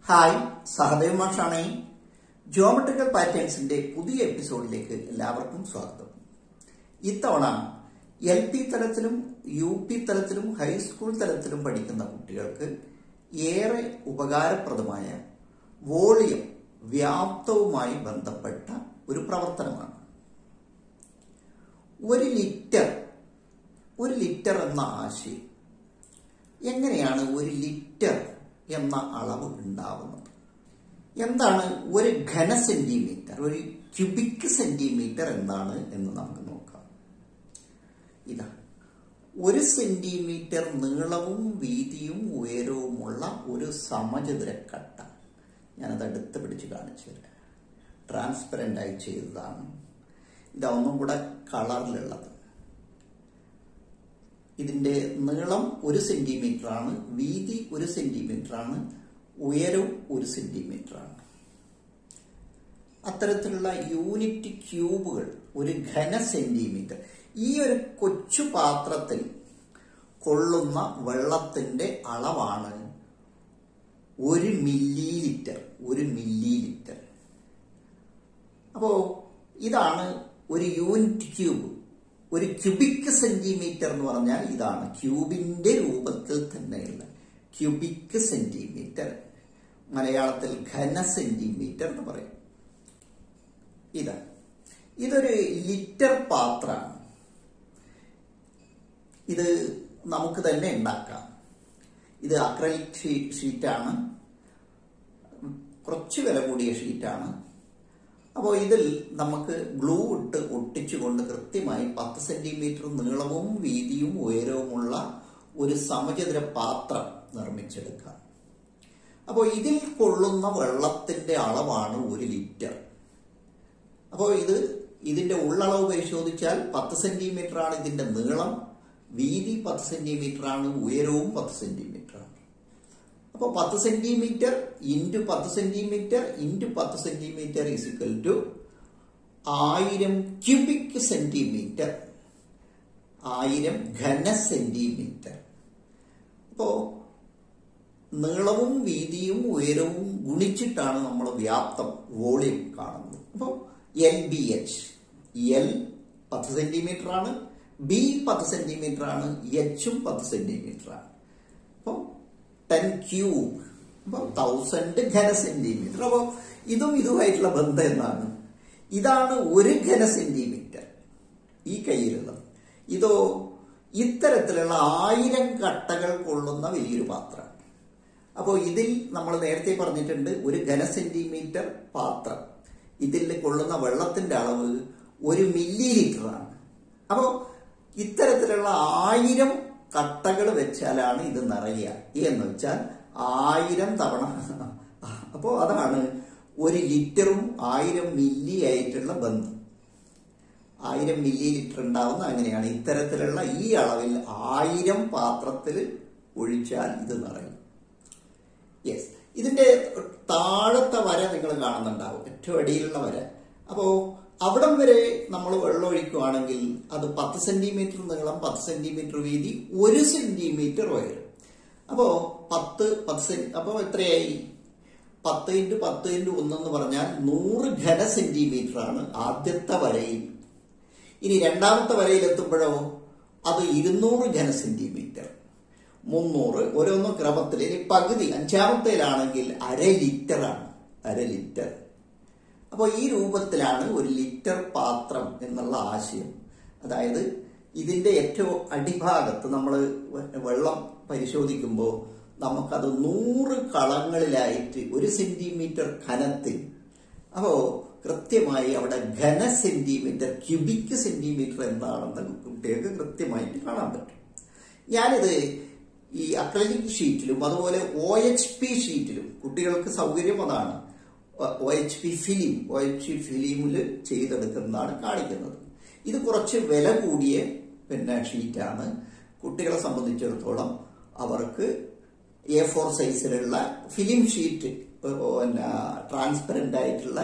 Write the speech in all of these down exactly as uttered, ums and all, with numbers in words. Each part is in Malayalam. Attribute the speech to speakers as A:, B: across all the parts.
A: ഹായ്, സഹദേവ് മാഷാണ്. ജിയോമെട്രിക്കൽ പാറ്റേൺസിന്റെ പുതിയ എപ്പിസോഡിലേക്ക് എല്ലാവർക്കും സ്വാഗതം. ഇത്തവണ എൽ പി തലത്തിലും യു പി തലത്തിലും ഹൈസ്കൂൾ തലത്തിലും പഠിക്കുന്ന കുട്ടികൾക്ക് ഏറെ ഉപകാരപ്രദമായ വോളിയം വ്യാപ്തവുമായി ബന്ധപ്പെട്ട ഒരു പ്രവർത്തനമാണ്. ഒരു ലിറ്റർ ഒരു ലിറ്റർ എന്ന ആശയം, എങ്ങനെയാണ് ഒരു ലിറ്റർ എന്ന അളവ് ഉണ്ടാവുന്നത്, എന്താണ് ഒരു ഘന സെന്റിമീറ്റർ, ഒരു ക്യൂബിക് സെന്റിമീറ്റർ എന്താണ് എന്ന് നമുക്ക് നോക്കാം. ഇതാ ഒരു സെന്റിമീറ്റർ നീളവും വീതിയും ഉയരവുമുള്ള ഒരു സമചതുരക്കട്ട. ഞാനത് അടുത്ത് പിടിച്ച് കാണിച്ചു തരാം. ട്രാൻസ്പെറന്റ് ആയി ചെയ്തതാണ്. ഇതാ ഒന്നും കൂടെ കളറിലുള്ളത്. ഇതിന്റെ നീളം ഒരു സെന്റിമീറ്റർ ആണ്, വീതി ഒരു സെന്റിമീറ്റർ ആണ്, ഉയരം ഒരു സെന്റിമീറ്റർ ആണ്. അത്തരത്തിലുള്ള യൂണിറ്റ് ക്യൂബുകൾ, ഒരു ഘന സെന്റിമീറ്റർ. ഈ ഒരു കൊച്ചു പാത്രത്തിൽ കൊള്ളുന്ന വെള്ളത്തിന്റെ അളവാണ് ഒരു മില്ലി ലിറ്റർ. ഒരു മില്ലി ലിറ്റർ. അപ്പോ ഇതാണ് ഒരു യൂണിറ്റ് ക്യൂബ്. ഒരു ക്യൂബിക് സെന്റിമീറ്റർ എന്ന് പറഞ്ഞാൽ ഇതാണ്, ക്യൂബിന്റെ രൂപത്തിൽ തന്നെയുള്ള ക്യൂബിക് സെന്റിമീറ്റർ. മലയാളത്തിൽ ഘന സെന്റിമീറ്റർ എന്ന് പറയും. ഇതാ ഇതൊരു ലിറ്റർ പാത്രമാണ്. ഇത് നമുക്ക് തന്നെ ഉണ്ടാക്കാം. ഇത് അക്രലിക് ഷീറ്റാണ്, കുറച്ച് വില കൂടിയ ഷീറ്റാണ്. അപ്പോൾ ഇതിൽ നമുക്ക് ഗ്ലൂ ഇട്ട് ഒട്ടിച്ചുകൊണ്ട് കൃത്യമായി പത്ത് സെന്റിമീറ്റർ നീളവും വീതിയും ഉയരവുമുള്ള ഒരു സമചതുര പാത്രം നിർമ്മിച്ചെടുക്കാം. അപ്പോൾ ഇതിൽ കൊള്ളുന്ന വെള്ളത്തിന്റെ അളവാണ് ഒരു ലിറ്റർ. അപ്പോൾ ഇത് ഇതിന്റെ ഉള്ളളവ് പരിശോധിച്ചാൽ പത്ത് സെന്റിമീറ്റർ ആണ് ഇതിന്റെ നീളം, വീതി പത്ത് സെന്റിമീറ്റർ ആണ്, ഉയരവും പത്ത് സെന്റിമീറ്റർ ആണ്. അപ്പോൾ പത്ത് സെന്റിമീറ്റർ ഇൻറ്റു പത്ത് സെന്റിമീറ്റർ ഇൻറ്റു പത്ത് സെന്റിമീറ്റർ ഈസ് ഇക്വൽ ടു ആയിരം ക്യൂബിക് സെന്റിമീറ്റർ, ആയിരം ഘന സെന്റിമീറ്റർ. അപ്പോ നീളവും വീതിയും ഉയരവും ഗുണിച്ചിട്ടാണ് നമ്മൾ വ്യാപ്തം, വോളിയം കാണുന്നത്. അപ്പോൾ എൽ ബി എച്ച്, എൽ പത്ത് സെന്റിമീറ്റർ ആണ്, ബി പത്ത് സെന്റിമീറ്റർ ആണ്, എച്ചും പത്ത് സെന്റിമീറ്റർ ആണ്. അപ്പോൾ ടെൻ ക്യൂബ്, അപ്പോൾ തൗസൻഡ് ഘന സെന്റിമീറ്റർ. അപ്പോൾ ഇതും ഇതുമായിട്ടുള്ള ബന്ധം എന്താണ്? ഇതാണ് ഒരു ഘന സെന്റിമീറ്റർ ഈ കയ്യിലുള്ളത്. ഇതോ ഇത്തരത്തിലുള്ള ആയിരം കട്ടകൾ കൊള്ളുന്ന വലിയൊരു പാത്രം. അപ്പോൾ ഇതിൽ നമ്മൾ നേരത്തെ പറഞ്ഞിട്ടുണ്ട്, ഒരു ഘന സെന്റിമീറ്റർ പാത്രം, ഇതിൽ കൊള്ളുന്ന വെള്ളത്തിന്റെ അളവ് ഒരു മില്ലി ലിറ്റർ ആണ്. അപ്പോൾ ഇത്തരത്തിലുള്ള ആയിരം കട്ടകൾ വെച്ചാലാണ് ഇത് നിറയുക. എന്ന് വെച്ചാൽ ആയിരം തവണ. അപ്പോൾ അതാണ് ഒരു ലിറ്ററും ആയിരം മില്ലി ആയിട്ടുള്ള ബന്ധം. ആയിരം മില്ലി ലിറ്റർ ഉണ്ടാവുന്ന അങ്ങനെയാണ്. ഇത്തരത്തിലുള്ള ഈ അളവിൽ ആയിരം പാത്രത്തിൽ ഒഴിച്ചാൽ ഇത് നിറയും. യെസ്, ഇതിന്റെ താഴത്തെ വര നിങ്ങൾ കാണുന്നുണ്ടാവും, ഏറ്റവും അടിയിലുള്ള വര. അപ്പോ അവിടം വരെ നമ്മൾ വെള്ളം ഒഴിക്കുകയാണെങ്കിൽ അത് പത്ത് സെന്റിമീറ്റർ നീളം, പത്ത് സെന്റിമീറ്റർ വീതി, ഒരു സെന്റിമീറ്റർ ഉയരം. അപ്പോ പത്ത് പത്ത് സെന്റി അപ്പോ എത്രയായി? പത്ത് ഇൻറ്റു പത്ത് ഇൻറ്റു ഒന്നെന്ന് പറഞ്ഞാൽ നൂറ് ഘന സെന്റിമീറ്റർ ആണ് ആദ്യത്തെ വരയിൽ. ഇനി രണ്ടാമത്തെ വരയിൽ എത്തുമ്പോഴോ അത് ഇരുന്നൂറ് ഘന സെന്റിമീറ്റർ, മുന്നൂറ്, ഓരോന്നും ക്രമത്തിൽ. ഇനി പകുതി അഞ്ചാമത്തേലാണെങ്കിൽ അര ലിറ്റർ ആണ്, അര ലിറ്റർ. അപ്പോൾ ഈ രൂപത്തിലാണ് ഒരു ലിറ്റർ പാത്രം എന്നുള്ള ആശയം. അതായത് ഇതിന്റെ ഏറ്റവും അടിഭാഗത്ത് നമ്മൾ വെള്ളം പരിശോധിക്കുമ്പോൾ നമുക്കത് നൂറ് കളങ്ങളിലായിട്ട് ഒരു സെന്റിമീറ്റർ ഘനത്തിൽ. അപ്പോൾ കൃത്യമായി അവിടെ ഘന സെന്റിമീറ്റർ, ക്യൂബിക് സെന്റിമീറ്റർ എന്താണെന്ന് കുട്ടികൾക്ക് കൃത്യമായിട്ട് കാണാൻ പറ്റും. ഞാനിത് ഈ അക്രലിക് ഷീറ്റിലും അതുപോലെ ഒ എച്ച് പി ഷീറ്റിലും, കുട്ടികൾക്ക് സൗകര്യം അതാണ്, O H P film O H P ഫിലിമിൽ ചെയ്തെടുക്കുന്നതാണ് കാണിക്കുന്നത്. ഇത് കുറച്ച് വില കൂടിയ പിന്നെ ഷീറ്റാണ്. കുട്ടികളെ സംബന്ധിച്ചിടത്തോളം അവർക്ക് എ ഫോർ സൈസിലുള്ള ഫിലിം ഷീറ്റ്, പിന്നെ ട്രാൻസ്പെറന്റ് ആയിട്ടുള്ള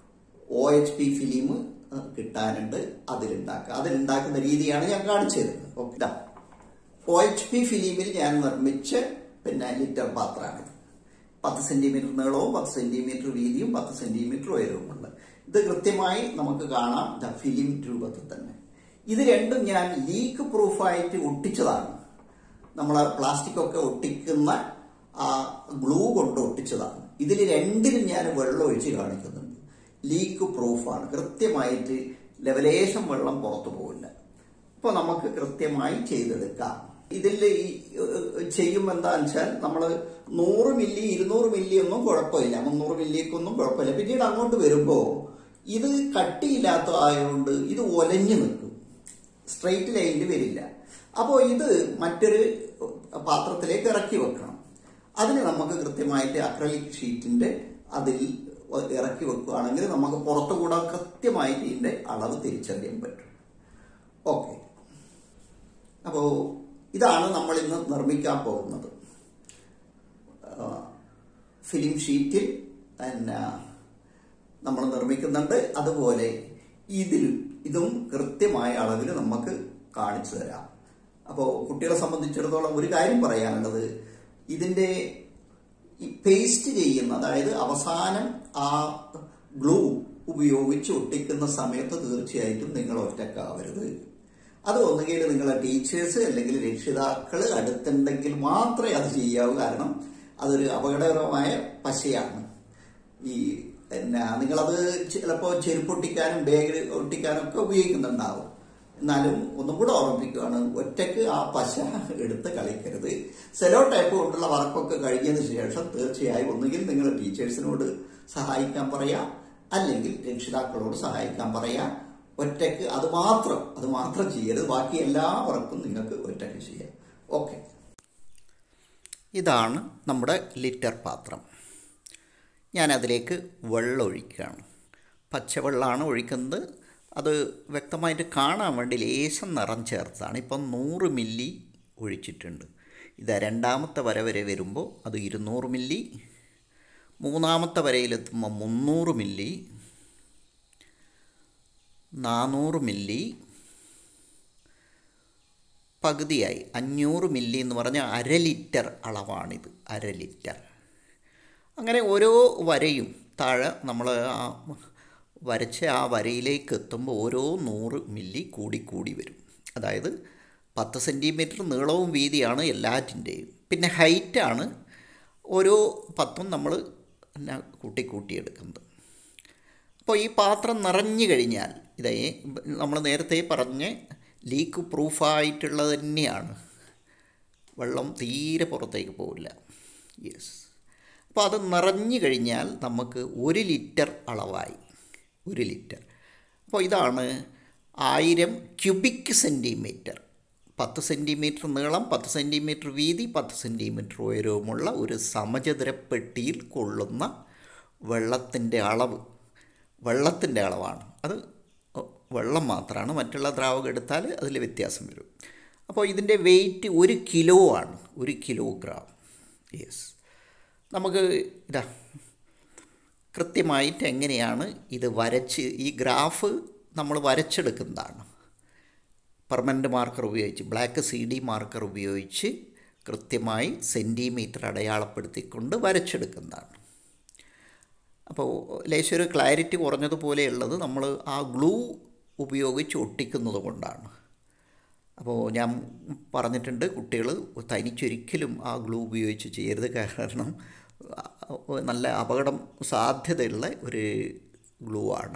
A: ഒ എച്ച് പി ഫിലിം കിട്ടാനുണ്ട്. അതിലുണ്ടാക്കുക അതിലുണ്ടാക്കുന്ന രീതിയാണ് ഞാൻ കാണിച്ചു തരുന്നത്. ഓക്കെ, ഒ എച്ച് പി ഫിലിമിൽ ഞാൻ നിർമ്മിച്ച പിന്നെ ലിറ്റർ പാത്രമാണ്. പത്ത് സെന്റിമീറ്റർ നീളവും പത്ത് സെന്റിമീറ്റർ വീതിയും പത്ത് സെന്റിമീറ്റർ ഉയരവുമുണ്ട്. ഇത് കൃത്യമായി നമുക്ക് കാണാം ഫിലിം രൂപത്തിൽ തന്നെ. ഇത് രണ്ടും ഞാൻ ലീക്ക് പ്രൂഫായിട്ട് ഒട്ടിച്ചതാണ്. നമ്മൾ പ്ലാസ്റ്റിക് ഒക്കെ ഒട്ടിക്കുന്ന ആ ഗ്ലൂ കൊണ്ട് ഒട്ടിച്ചതാണ്. ഇതിൽ രണ്ടിനും ഞാൻ വെള്ളം ഒഴിച്ച് കാണിക്കുന്നുണ്ട്. ലീക്ക് പ്രൂഫാണ്. കൃത്യമായിട്ട് ലെവലേശം വെള്ളം പുറത്തു പോകില്ല. അപ്പൊ നമുക്ക് കൃത്യമായി ചെയ്തെടുക്കാം. ഇതിൽ ചെയ്യുമ്പോൾ എന്താണെന്ന് വെച്ചാൽ നമ്മൾ നൂറ് മില്ലി ഇരുന്നൂറ് മില്ലി ഒന്നും കുഴപ്പമില്ല, മുന്നൂറ് മില്ലിക്കൊന്നും കുഴപ്പമില്ല. പിന്നീട് അങ്ങോട്ട് വരുമ്പോൾ ഇത് കട്ടിയില്ലാത്ത ആയതുകൊണ്ട് ഇത് ഒലഞ്ഞു നിൽക്കും, സ്ട്രെയിറ്റ് ലൈനിൽ വരില്ല. അപ്പോൾ ഇത് മറ്റൊരു പാത്രത്തിലേക്ക് ഇറക്കി വെക്കണം. അതിന് നമുക്ക് കൃത്യമായിട്ട് അക്രലിക് ഷീറ്റിന്റെ അതിൽ ഇറക്കി വെക്കുകയാണെങ്കിൽ നമുക്ക് പുറത്തുകൂടെ കൃത്യമായിട്ട് ഇതിന്റെ അളവ് തിരിച്ചറിയാൻ പറ്റും. ഓക്കെ, അപ്പോൾ ഇതാണ് നമ്മൾ ഇന്ന് നിർമ്മിക്കാൻ പോകുന്നത്. ഫിലിം ഷീറ്റിൽ പിന്നെ നമ്മൾ നിർമ്മിക്കുന്നുണ്ട്. അതുപോലെ ഇതിൽ ഇതും കൃത്യമായ അളവിൽ നമുക്ക് കാണിച്ചു തരാം. അപ്പോൾ കുട്ടികളെ സംബന്ധിച്ചിടത്തോളം ഒരു കാര്യം പറയാനുള്ളത്, ഇതിന്റെ ഈ പേസ്റ്റ് ചെയ്യുന്ന, അതായത് അവസാനം ആ ഗ്ലൂ ഉപയോഗിച്ച് ഒട്ടിക്കുന്ന സമയത്ത് തീർച്ചയായിട്ടും നിങ്ങൾ ഒറ്റക്കാവരുത്. അത് ഒന്നുകിൽ നിങ്ങളെ ടീച്ചേഴ്സ് അല്ലെങ്കിൽ രക്ഷിതാക്കൾ അടുത്തുണ്ടെങ്കിൽ മാത്രമേ അത് ചെയ്യാവൂ. കാരണം അതൊരു അപകടകരമായ പശയാണ്. ഈ പിന്നെ നിങ്ങളത് ചിലപ്പോൾ ചെരുപ്പൊട്ടിക്കാനും ബാഗ് ഒട്ടിക്കാനും ഒക്കെ ഉപയോഗിക്കുന്നുണ്ടാവും. എന്നാലും ഒന്നും കൂടെ ഓർമ്മിപ്പിക്കുകയാണ്, ഒറ്റയ്ക്ക് ആ പശ എടുത്ത് കളിക്കരുത്. സെലോ ടൈപ്പ് കൊണ്ടുള്ള വർക്കൊക്കെ കഴിഞ്ഞതിന് ശേഷം തീർച്ചയായും ഒന്നുകിൽ നിങ്ങൾ ടീച്ചേഴ്സിനോട് സഹായിക്കാൻ പറയാം, അല്ലെങ്കിൽ രക്ഷിതാക്കളോട് സഹായിക്കാൻ പറയാം. ഒറ്റയ്ക്ക് അത് മാത്രം അത് മാത്രം ചെയ്യരുത്. ബാക്കി എല്ലാ വർക്കും നിങ്ങൾക്ക് ഒറ്റയ്ക്ക് ചെയ്യാം. ഓക്കെ, ഇതാണ് നമ്മുടെ ലിറ്റർ പാത്രം. ഞാൻ അതിലേക്ക് വെള്ളം ഒഴിക്കുകയാണ്. പച്ചവെള്ളമാണ് ഒഴിക്കുന്നത്. അത് വ്യക്തമായിട്ട് കാണാൻ വേണ്ടി ലേശം നിറം ചേർത്താണ്. ഇപ്പം നൂറ് മില്ലി ഒഴിച്ചിട്ടുണ്ട്. ഇത് രണ്ടാമത്തെ വര വരെ വരുമ്പോൾ അത് ഇരുന്നൂറ് മില്ലി, മൂന്നാമത്തെ വരയിലെത്തുമ്പോൾ മുന്നൂറ് മില്ലി, നാനൂറ് മില്ലി, പകുതിയായി അഞ്ഞൂറ് മില്ലി എന്ന് പറഞ്ഞാൽ അര ലിറ്റർ അളവാണിത്. അര ലിറ്റർ. അങ്ങനെ ഓരോ വരയും താഴെ നമ്മൾ ആ വരച്ച ആ വരയിലേക്ക് എത്തുമ്പോൾ ഓരോ നൂറ് മില്ലി കൂടി കൂടി വരും. അതായത് പത്ത് സെൻറ്റിമീറ്റർ നീളവും വീതിയാണ് എല്ലാറ്റിൻ്റെയും. പിന്നെ ഹൈറ്റാണ് ഓരോ പത്തും നമ്മൾ പിന്നെ കൂട്ടി കൂട്ടിയെടുക്കുന്നത്. അപ്പോൾ ഈ പാത്രം നിറഞ്ഞു കഴിഞ്ഞാൽ, ഇതേ നമ്മൾ നേരത്തെ പറഞ്ഞ് ലീക്ക് പ്രൂഫായിട്ടുള്ളത് തന്നെയാണ്. വെള്ളം തീരെ പുറത്തേക്ക് പോവില്ല. യെസ്. അപ്പോൾ അത് നിറഞ്ഞു കഴിഞ്ഞാൽ നമുക്ക് ഒരു ലിറ്റർ അളവായി. ഒരു ലിറ്റർ. അപ്പോൾ ഇതാണ് ആയിരം ക്യൂബിക് സെൻറ്റിമീറ്റർ. പത്ത് സെൻറ്റിമീറ്റർ നീളം, പത്ത് സെൻറ്റിമീറ്റർ വീതി, പത്ത് സെൻറ്റിമീറ്റർ ഉയരവുമുള്ള ഒരു സമചതുരപ്പെട്ടിയിൽ കൊള്ളുന്ന വെള്ളത്തിൻ്റെ അളവ്. വെള്ളത്തിൻ്റെ അളവാണ് അത്. വെള്ളം മാത്രമാണ്. മറ്റുള്ള ദ്രാവകം എടുത്താൽ അതിൽ വ്യത്യാസം വരും. അപ്പോൾ ഇതിൻ്റെ വെയിറ്റ് ഒരു കിലോ ആണ്. ഒരു കിലോഗ്രാം. യെസ്. നമുക്ക് ഇതാ കൃത്യമായിട്ട് എങ്ങനെയാണ് ഇത് വരച്ച്, ഈ ഗ്രാഫ് നമ്മൾ വരച്ചെടുക്കുന്നതാണ്. പെർമനൻ്റ് മാർക്കർ ഉപയോഗിച്ച്, ബ്ലാക്ക് സി ഡി മാർക്കർ ഉപയോഗിച്ച് കൃത്യമായി സെൻറ്റിമീറ്റർ അടയാളപ്പെടുത്തിക്കൊണ്ട് വരച്ചെടുക്കുന്നതാണ്. അപ്പോൾ ലേശം ഒരു ക്ലാരിറ്റി കുറഞ്ഞതുപോലെയുള്ളത് നമ്മൾ ആ ഗ്ലൂ ഉപയോഗിച്ച് ഒട്ടിക്കുന്നത് കൊണ്ടാണ്. അപ്പോൾ ഞാൻ പറഞ്ഞിട്ടുണ്ട്, കുട്ടികൾ തനിച്ചൊരിക്കലും ആ ഗ്ലൂ ഉപയോഗിച്ച് ചെയ്യരുത്. കാരണം നല്ല അപകടം സാധ്യതയുള്ള ഒരു ഗ്ലൂ ആണ്.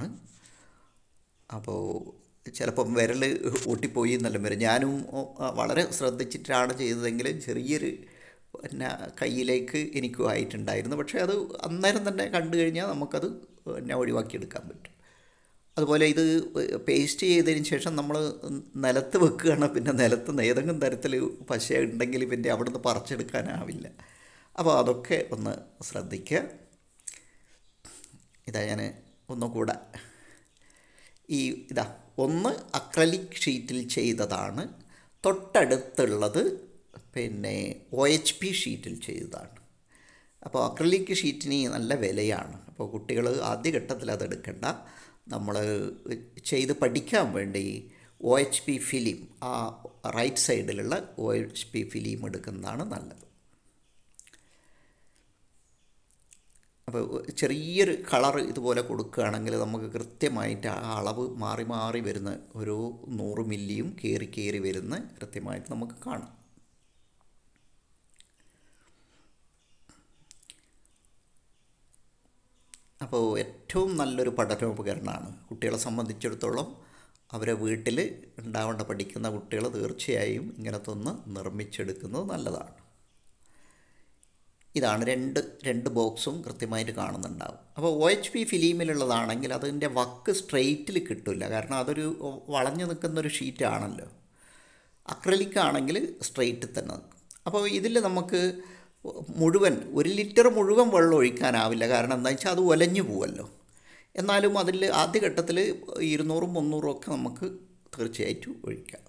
A: അപ്പോൾ ചിലപ്പം വിരൽ ഒട്ടിപ്പോയി എന്നെല്ലാം വരും. ഞാനും വളരെ ശ്രദ്ധിച്ചിട്ടാണ് ചെയ്തതെങ്കിലും ചെറിയൊരു പിന്നെ കയ്യിലേക്ക് എനിക്കും ആയിട്ടുണ്ടായിരുന്നു. പക്ഷേ അത് അന്നേരം തന്നെ കണ്ടു കഴിഞ്ഞാൽ നമുക്കത് പിന്നെ ഒഴിവാക്കിയെടുക്കാൻ പറ്റും. അതുപോലെ ഇത് പേസ്റ്റ് ചെയ്തതിന് ശേഷം നമ്മൾ നിലത്ത് വെക്കുകയാണ്. പിന്നെ നിലത്ത് ഏതെങ്കിലും തരത്തിൽ പശ ഉണ്ടെങ്കിൽ പിന്നെ അവിടുന്ന് പറിച്ചെടുക്കാനാവില്ല. അപ്പോൾ അതൊക്കെ ഒന്ന് ശ്രദ്ധിക്കുക. ഇതാ ഞാൻ ഒന്നുകൂടെ ഈ ഇതാ ഒന്ന് അക്രലിക് ഷീറ്റിൽ ചെയ്തതാണ്. തൊട്ടടുത്തുള്ളത് പിന്നെ ഒ എച്ച് പി ഷീറ്റിൽ ചെയ്തതാണ്. അപ്പോൾ അക്രലിക് ഷീറ്റിന് നല്ല വിലയാണ്. അപ്പോൾ കുട്ടികൾ ആദ്യഘട്ടത്തിൽ അതെടുക്കണ്ട. നമ്മൾ ചെയ്ത് പഠിക്കാൻ വേണ്ടി ഒ എച്ച് പി ഫിലിം, ആ റൈറ്റ് സൈഡിലുള്ള ഒ എച്ച് പി ഫിലിം എടുക്കുന്നതാണ് നല്ലത്. അപ്പോൾ ചെറിയൊരു കളർ ഇതുപോലെ കൊടുക്കുകയാണെങ്കിൽ നമുക്ക് കൃത്യമായിട്ട് ആ അളവ് മാറി മാറി വരുന്ന ഓരോ നൂറ് മില്ലിയും കയറി കയറി വരുന്ന കൃത്യമായിട്ട് നമുക്ക് കാണാം. അപ്പോൾ ഏറ്റവും നല്ലൊരു പഠനോപകരണമാണ് കുട്ടികളെ സംബന്ധിച്ചിടത്തോളം. അവരെ വീട്ടിൽ ഉണ്ടാവേണ്ട പഠിക്കുന്ന കുട്ടികൾ തീർച്ചയായും ഇങ്ങനത്തെ ഒന്ന് നിർമ്മിച്ചെടുക്കുന്നത് നല്ലതാണ്. ഇതാണ് രണ്ട് രണ്ട് ബോക്സും കൃത്യമായിട്ട് കാണുന്നുണ്ടാവും. അപ്പോൾ ഒ എച്ച് പി ഫിലിമിലുള്ളതാണെങ്കിൽ അതിൻ്റെ വക്ക് സ്ട്രെയിറ്റിൽ കിട്ടില്ല, കാരണം അതൊരു വളഞ്ഞു നിൽക്കുന്നൊരു ഷീറ്റാണല്ലോ. അക്രലിക് ആണെങ്കിൽ സ്ട്രെയിറ്റിൽ തന്നെ നിൽക്കും. അപ്പോൾ ഇതിൽ നമുക്ക് മുഴുവൻ ഒരു ലിറ്റർ മുഴുവൻ വെള്ളം ഒഴിക്കാനാവില്ല, കാരണം എന്താ വെച്ചാൽ അത് ഒലഞ്ഞു പോവല്ലോ. എന്നാലും അതിൽ ആദ്യഘട്ടത്തിൽ ഇരുന്നൂറും മുന്നൂറും ഒക്കെ നമുക്ക് തീർച്ചയായിട്ടും ഒഴിക്കാം.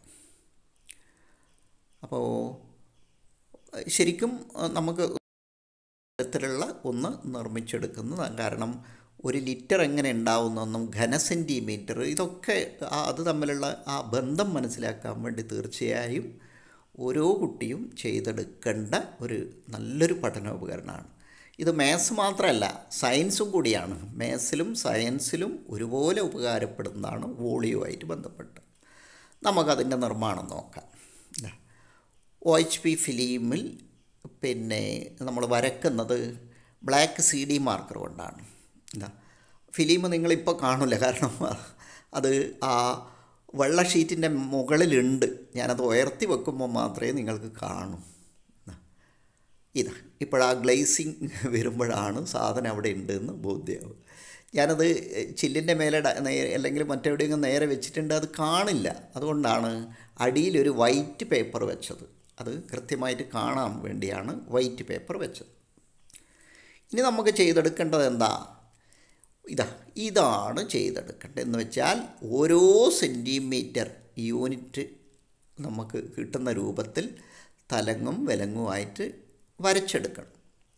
A: അപ്പോൾ ശരിക്കും നമുക്ക് തരത്തിലുള്ള ഒന്ന് നിർമ്മിച്ചെടുക്കുന്നതാണ്. കാരണം ഒരു ലിറ്റർ എങ്ങനെ ഉണ്ടാവുന്നൊന്നും ഘന സെൻറ്റിമീറ്റർ ഇതൊക്കെ അത് തമ്മിലുള്ള ആ ബന്ധം മനസ്സിലാക്കാൻ വേണ്ടി തീർച്ചയായും ഓരോ കുട്ടിയും ചെയ്തെടുക്കേണ്ട ഒരു നല്ലൊരു പഠനോപകരണമാണ്. ഇത് മാത്സ് മാത്രമല്ല, സയൻസും കൂടിയാണ്. മാത്സിലും സയൻസിലും ഒരുപോലെ ഉപകാരപ്പെടുന്നതാണ് വോളിയുമായിട്ട് ബന്ധപ്പെട്ട്. നമുക്കതിൻ്റെ നിർമ്മാണം നോക്കാം. ഒ എച്ച് പി ഫിലിമിൽ പിന്നെ നമ്മൾ വരക്കുന്നത് ബ്ലാക്ക് സി ഡി മാർക്കർ കൊണ്ടാണ്. എന്താ ഫിലിം നിങ്ങളിപ്പോൾ കാണില്ല, കാരണം അത് ആ വെള്ള ഷീറ്റിൻ്റെ മുകളിലുണ്ട്. ഞാനത് ഉയർത്തി വെക്കുമ്പോൾ മാത്രമേ നിങ്ങൾക്ക് കാണൂ. ഇതാ ഇപ്പോഴാ ഗ്ലേസിങ് വരുമ്പോഴാണ് സാധനം അവിടെ ഉണ്ടെന്ന് ബോധ്യമാവും. ഞാനത് ചില്ലിൻ്റെ മേലെ അല്ലെങ്കിൽ മറ്റെവിടെയെങ്കിലും നേരെ വെച്ചിട്ടുണ്ട്, അത് കാണില്ല. അതുകൊണ്ടാണ് അടിയിലൊരു വൈറ്റ് പേപ്പർ വെച്ചത്. അത് കൃത്യമായിട്ട് കാണാൻ വേണ്ടിയാണ് വൈറ്റ് പേപ്പർ വെച്ചത്. ഇനി നമുക്ക് ചെയ്തെടുക്കേണ്ടത് എന്താ? ഇതാ ഇതാണ് ചെയ്തെടുക്കേണ്ടത്. എന്ന് വെച്ചാൽ ഓരോ സെൻറ്റിമീറ്റർ യൂണിറ്റ് നമുക്ക് കിട്ടുന്ന രൂപത്തിൽ തലങ്ങും വിലങ്ങുമായിട്ട് വരച്ചെടുക്കണം.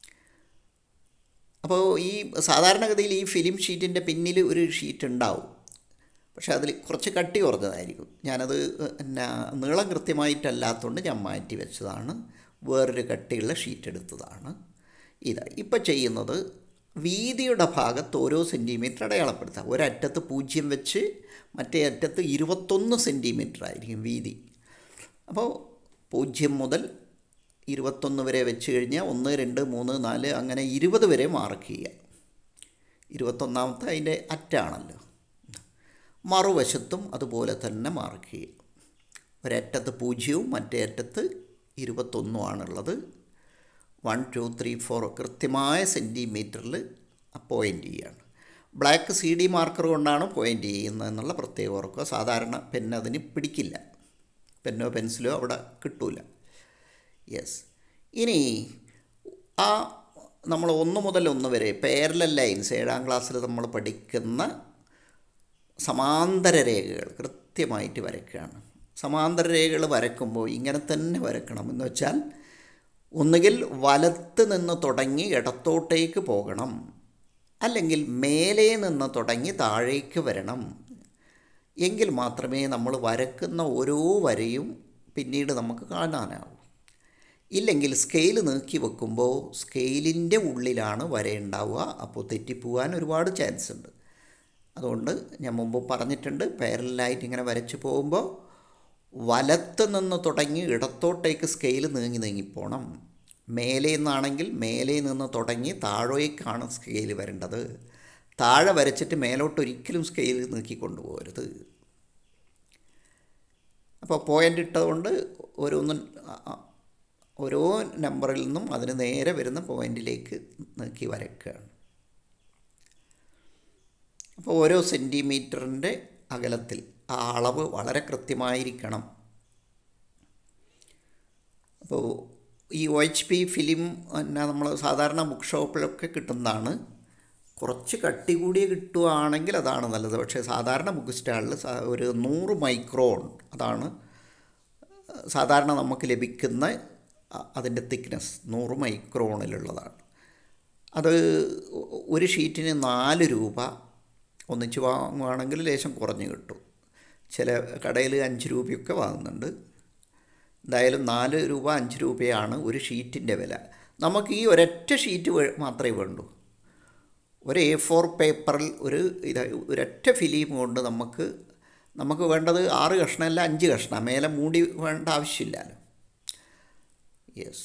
A: അപ്പോൾ ഈ സാധാരണഗതിയിൽ ഈ ഫിലിം ഷീറ്റിൻ്റെ പിന്നിൽ ഒരു ഷീറ്റ് ഉണ്ടാവും, പക്ഷേ അതിൽ കുറച്ച് കട്ടി കുറഞ്ഞതായിരിക്കും. ഞാനത് പിന്നെ നീളം കൃത്യമായിട്ടല്ലാത്തതുകൊണ്ട് ഞാൻ മാറ്റി വെച്ചതാണ്. വേറൊരു കട്ടിയുള്ള ഷീറ്റ് എടുത്തതാണ്. ഇതാ ഇപ്പോൾ ചെയ്യുന്നത് വീതിയുടെ ഭാഗത്ത് ഓരോ സെൻറ്റിമീറ്റർ അടയാളപ്പെടുത്താം. ഒരറ്റത്ത് പൂജ്യം വെച്ച് മറ്റേ അറ്റത്ത് ഇരുപത്തൊന്ന് സെൻറ്റിമീറ്റർ ആയിരിക്കും വീതി. അപ്പോൾ പൂജ്യം മുതൽ ഇരുപത്തൊന്ന് വരെ വെച്ച് കഴിഞ്ഞാൽ ഒന്ന് രണ്ട് മൂന്ന് നാല് അങ്ങനെ ഇരുപത് വരെ മാർക്ക് ചെയ്യുക. ഇരുപത്തൊന്നാമത്തെ അതിൻ്റെ അറ്റാണല്ലോ. മറുവശത്തും അതുപോലെ തന്നെ മാർക്ക് ചെയ്യുക. ഒരറ്റത്ത് പൂജ്യവും മറ്റേ അറ്റത്ത് ഇരുപത്തൊന്നുമാണുള്ളത്. വൺ ടു ത്രീ ഫോർ കൃത്യമായ സെൻറ്റിമീറ്ററിൽ പോയിൻ്റ് ചെയ്യുകയാണ്. ബ്ലാക്ക് സി ഡി മാർക്കർ കൊണ്ടാണ് പോയിൻ്റ് ചെയ്യുന്നത് എന്നുള്ള പ്രത്യേകം ഓർക്കുക. സാധാരണ പെൻ അതിന് പിടിക്കില്ല, പെന്നോ പെൻസിലോ അവിടെ കിട്ടൂല. യെസ്. ഇനി ആ നമ്മൾ ഒന്ന് മുതൽ ഒന്ന് വരെ പാരലൽ ലൈൻസ് ഏഴാം ക്ലാസ്സിൽ നമ്മൾ പഠിക്കുന്ന സമാന്തര രേഖകൾ കൃത്യമായിട്ട് വരയ്ക്കുകയാണ്. സമാന്തര രേഖകൾ വരയ്ക്കുമ്പോൾ ഇങ്ങനെ തന്നെ വരയ്ക്കണം. എന്ന് വെച്ചാൽ ഒന്നുകിൽ വലത്ത് നിന്ന് തുടങ്ങി ഇടത്തോട്ടേക്ക് പോകണം, അല്ലെങ്കിൽ മേലെ നിന്ന് തുടങ്ങി താഴേക്ക് വരണം. എങ്കിൽ മാത്രമേ നമ്മൾ വരക്കുന്ന ഓരോ വരയും പിന്നീട് നമുക്ക് കാണാനാവൂ. ഇല്ലെങ്കിൽ സ്കെയിൽ നീക്കി വെക്കുമ്പോൾ സ്കെയിലിൻ്റെ ഉള്ളിലാണ് വരയുണ്ടാവുക. അപ്പോൾ തെറ്റിപ്പോവാൻ ഒരുപാട് ചാൻസ് ഉണ്ട്. അതുകൊണ്ട് ഞാൻ മുമ്പ് പറഞ്ഞിട്ടുണ്ട്, പാരലലായിട്ട് ഇങ്ങനെ വരച്ച് പോകുമ്പോൾ വലത്ത് നിന്ന് തുടങ്ങി ഇടത്തോട്ടേക്ക് സ്കെയിൽ നീങ്ങി നീങ്ങിപ്പോണം. മേലെ നിന്നാണെങ്കിൽ മേലെ നിന്ന് തുടങ്ങി താഴേക്കാണ് സ്കെയിൽ വരേണ്ടത്. താഴെ വരച്ചിട്ട് മേലോട്ട് ഒരിക്കലും സ്കെയിൽ നീക്കി കൊണ്ടുപോകരുത്. അപ്പോൾ പോയിൻ്റ് ഇട്ടതുകൊണ്ട് ഓരോന്നും ഓരോ നമ്പറിൽ നിന്നും അതിന് നേരെ വരുന്ന പോയിൻറ്റിലേക്ക് നീക്കി വരയ്ക്കുകയാണ്. അപ്പോൾ ഓരോ സെൻറ്റിമീറ്ററിൻ്റെ അകലത്തിൽ ആ അളവ് വളരെ കൃത്യമായിരിക്കണം. അപ്പോൾ ഈ ഒ എച്ച് പി ഫിലിം എന്നാ നമ്മൾ സാധാരണ ബുക്ക് ഷോപ്പിലൊക്കെ കിട്ടുന്നതാണ്. കുറച്ച് കട്ടി കൂടിയ കിട്ടുകയാണെങ്കിൽ അതാണ് നല്ലത്. പക്ഷേ സാധാരണ ബുക്ക് സ്റ്റാളിൽ ഒരു നൂറ് മൈക്രോൺ അതാണ് സാധാരണ നമുക്ക് ലഭിക്കുന്ന അതിൻ്റെ തിക്നെസ്. നൂറ് മൈക്രോണിലുള്ളതാണ്. അത് ഒരു ഷീറ്റിന് നാല് രൂപ. ഒന്നിച്ച് വാങ്ങുകയാണെങ്കിൽ ലേശം കുറഞ്ഞ് കിട്ടും. ചില കടയിൽ അഞ്ച് രൂപയൊക്കെ വാങ്ങുന്നുണ്ട്. എന്തായാലും നാല് രൂപ അഞ്ച് രൂപയാണ് ഒരു ഷീറ്റിൻ്റെ വില. നമുക്ക് ഈ ഒരൊറ്റ ഷീറ്റ് മാത്രമേ വേണ്ടൂ. ഒരു എ ഫോർ പേപ്പറിൽ ഒരു ഇത് ഒരൊറ്റ ഫിലിം കൊണ്ട് നമുക്ക് നമുക്ക് വേണ്ടത് ആറ് കഷ്ണമല്ല അഞ്ച് കഷ്ണം, മേലെ മൂടി വേണ്ട ആവശ്യമില്ലല്ലോ. യെസ്.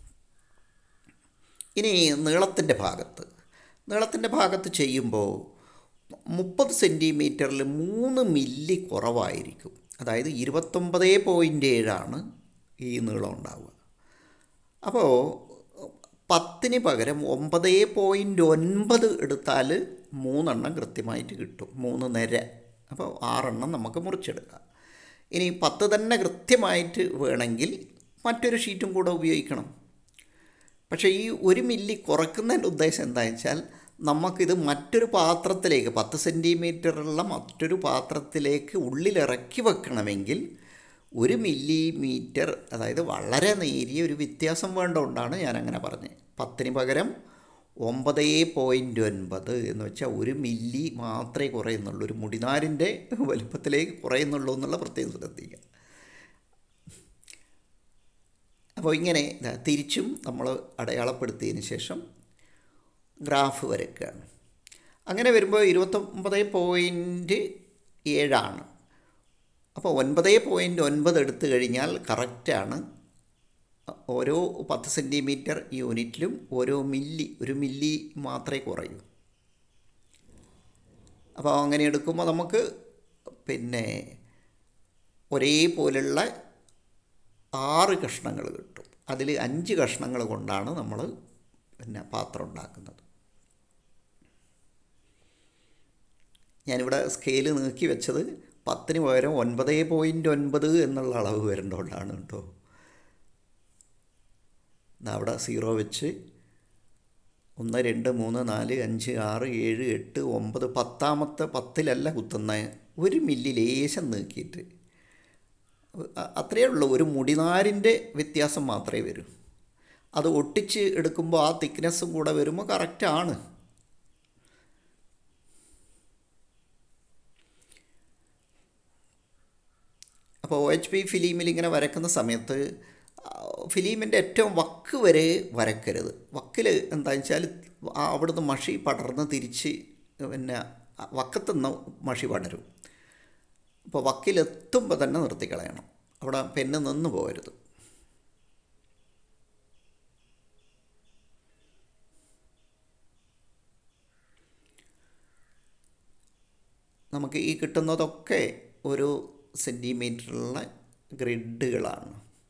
A: ഇനി നീളത്തിൻ്റെ ഭാഗത്ത് നീളത്തിൻ്റെ ഭാഗത്ത് ചെയ്യുമ്പോൾ മുപ്പത് സെൻറ്റിമീറ്ററിൽ മൂന്ന് മില്ലി കുറവായിരിക്കും. അതായത് ഇരുപത്തൊമ്പത് പോയിൻ്റ് ഏഴാണ് ഈ നീളം ഉണ്ടാവുക. അപ്പോൾ പത്തിന് പകരം ഒമ്പത് പോയിൻ്റ് ഒൻപത് എടുത്താൽ മൂന്നെണ്ണം കൃത്യമായിട്ട് കിട്ടും, മൂന്ന് നിര. അപ്പോൾ ആറെണ്ണം നമുക്ക് മുറിച്ചെടുക്കാം. ഇനി പത്ത് തന്നെ കൃത്യമായിട്ട് വേണമെങ്കിൽ മറ്റൊരു ഷീറ്റും കൂടെ ഉപയോഗിക്കണം. പക്ഷേ ഈ ഒരു മില്ലി കുറയ്ക്കുന്നതിൻ്റെ ഉദ്ദേശം എന്താണെന്ന് വെച്ചാൽ നമുക്കിത് മറ്റൊരു പാത്രത്തിലേക്ക് പത്ത് സെൻറ്റിമീറ്ററുള്ള മറ്റൊരു പാത്രത്തിലേക്ക് ഉള്ളിലിറക്കി വെക്കണമെങ്കിൽ ഒരു മില്ലിമീറ്റർ, അതായത് വളരെ നേരിയ ഒരു വ്യത്യാസം വേണ്ടതുകൊണ്ടാണ് ഞാനങ്ങനെ പറഞ്ഞത്. പത്തിന് പകരം ഒമ്പത് പോയിൻ്റ് ഒൻപത് എന്ന് വെച്ചാൽ ഒരു മില്ലി മാത്രമേ കുറയുന്നുള്ളൂ, ഒരു മുടിനാരിൻ്റെ വലുപ്പത്തിലേക്ക് കുറയുന്നുള്ളൂ എന്നുള്ള പ്രത്യേകം ശ്രദ്ധിക്കുക. അപ്പോൾ ഇങ്ങനെ തിരിച്ചും നമ്മൾ അടയാളപ്പെടുത്തിയതിന് ശേഷം ഗ്രാഫ് വരയ്ക്കുകയാണ്. അങ്ങനെ വരുമ്പോൾ ഇരുപത്തൊമ്പത് പോയിൻറ്റ് ഏഴാണ്. അപ്പോൾ ഒൻപത് പോയിൻറ്റ് ഒൻപത് എടുത്തു കഴിഞ്ഞാൽ കറക്റ്റാണ്. ഓരോ പത്ത് സെൻറ്റിമീറ്റർ യൂണിറ്റിലും ഓരോ മില്ലി ഒരു മില്ലി മാത്രമേ കുറയൂ. അപ്പോൾ അങ്ങനെ എടുക്കുമ്പോൾ നമുക്ക് പിന്നെ ഒരേപോലുള്ള ആറ് കഷ്ണങ്ങൾ കിട്ടും. അതിൽ അഞ്ച് കഷ്ണങ്ങൾ കൊണ്ടാണ് നമ്മൾ പിന്നെ പാത്രം ഉണ്ടാക്കുന്നത്. ഞാനിവിടെ സ്കെയിൽ നീക്കി വെച്ചത് പത്തിന് പകരം ഒൻപത് പോയിൻറ്റ് ഒൻപത് എന്നുള്ള അളവ് വരേണ്ടതുകൊണ്ടാണ് കേട്ടോ. അവിടെ സീറോ വെച്ച് ഒന്ന് രണ്ട് മൂന്ന് നാല് അഞ്ച് ആറ് ഏഴ് എട്ട് ഒമ്പത് പത്താമത്തെ പത്തിലല്ല കുത്തുന്ന ഒരു മില്ലി ലേശം നീക്കിയിട്ട് അത്രയേ ഉള്ളൂ. ഒരു മുടിനാരിൻ്റെ വ്യത്യാസം മാത്രമേ വരൂ. അത് ഒട്ടിച്ച് എടുക്കുമ്പോൾ ആ തിക്നെസ്സും കൂടെ വരുമ്പോൾ കറക്റ്റാണ്. അപ്പോൾ ഒ എച്ച് പി ഫിലിമിൽ ഇങ്ങനെ വരയ്ക്കുന്ന സമയത്ത് ഫിലിമിൻ്റെ ഏറ്റവും വക്ക് വരെ വരക്കരുത്. വക്കിൽ എന്താണെന്ന് വെച്ചാൽ അവിടുന്ന് മഷി പടർന്ന് തിരിച്ച് പിന്നെ വക്കത്തുനിന്ന് മഷി പടരും. അപ്പോൾ വക്കിലെത്തുമ്പോൾ തന്നെ നിർത്തിക്കളയണം, അവിടെ പെന്ന് നിന്ന് പോകരുത്. നമുക്ക് ഈ കിട്ടുന്നതൊക്കെ ഒരു സെൻറ്റിമീറ്ററുള്ള ഗ്രിഡുകളാണ്.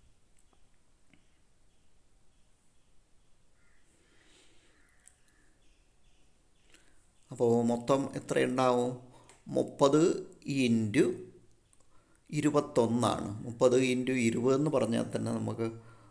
A: അപ്പോൾ മൊത്തം എത്രയുണ്ടാവും? മുപ്പത് ഇൻറ്റു ഇരുപത്തൊന്നാണ്. മുപ്പത് ഇൻറ്റു ഇരുപതെന്ന് പറഞ്ഞാൽ തന്നെ നമുക്ക്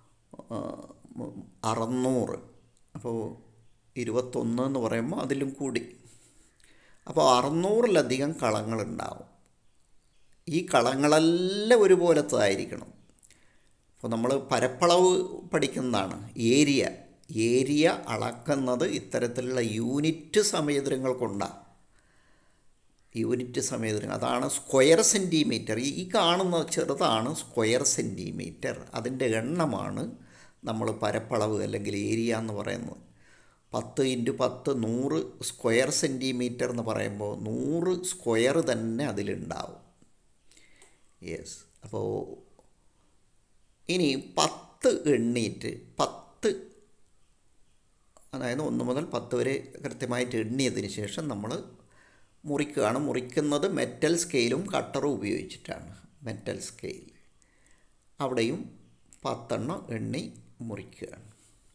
A: അറുന്നൂറ്. അപ്പോൾ ഇരുപത്തൊന്ന് എന്ന് പറയുമ്പോൾ അതിലും കൂടി. അപ്പോൾ അറുന്നൂറിലധികം കളങ്ങളുണ്ടാവും. ഈ കളങ്ങളെല്ലാം ഒരുപോലത്തതായിരിക്കണം. അപ്പോൾ നമ്മൾ പരപ്പളവ് പഠിക്കുന്നതാണ്. ഏരിയ ഏരിയ അളക്കുന്നത് ഇത്തരത്തിലുള്ള യൂണിറ്റ് സമചതുരങ്ങൾ കൊണ്ടാണ്. യൂണിറ്റ് സമചതുരങ്ങൾ അതാണ് സ്ക്വയർ സെൻറ്റിമീറ്റർ. ഈ കാണുന്ന ചെറുതാണ് സ്ക്വയർ സെൻറ്റിമീറ്റർ. അതിൻ്റെ എണ്ണമാണ് നമ്മൾ പരപ്പളവ് അല്ലെങ്കിൽ ഏരിയ എന്ന് പറയുന്നത്. പത്ത് ഇൻറ്റു പത്ത് നൂറ് സ്ക്വയർ സെൻറ്റിമീറ്റർ എന്ന് പറയുമ്പോൾ നൂറ് സ്ക്വയർ തന്നെ അതിലുണ്ടാവും. യെസ്. അപ്പോൾ ഇനി പത്ത് എണ്ണീറ്റ് പത്ത്, അതായത് ഒന്ന് മുതൽ പത്ത് വരെ കൃത്യമായിട്ട് എണ്ണിയതിന് ശേഷം നമ്മൾ മുറിക്കുകയാണ്. മുറിക്കുന്നത് മെറ്റൽ സ്കെയിലും കട്ടറും ഉപയോഗിച്ചിട്ടാണ്. മെറ്റൽ സ്കെയിൽ അവിടെയും പത്തെണ്ണം എണ്ണി മുറിക്കുകയാണ്.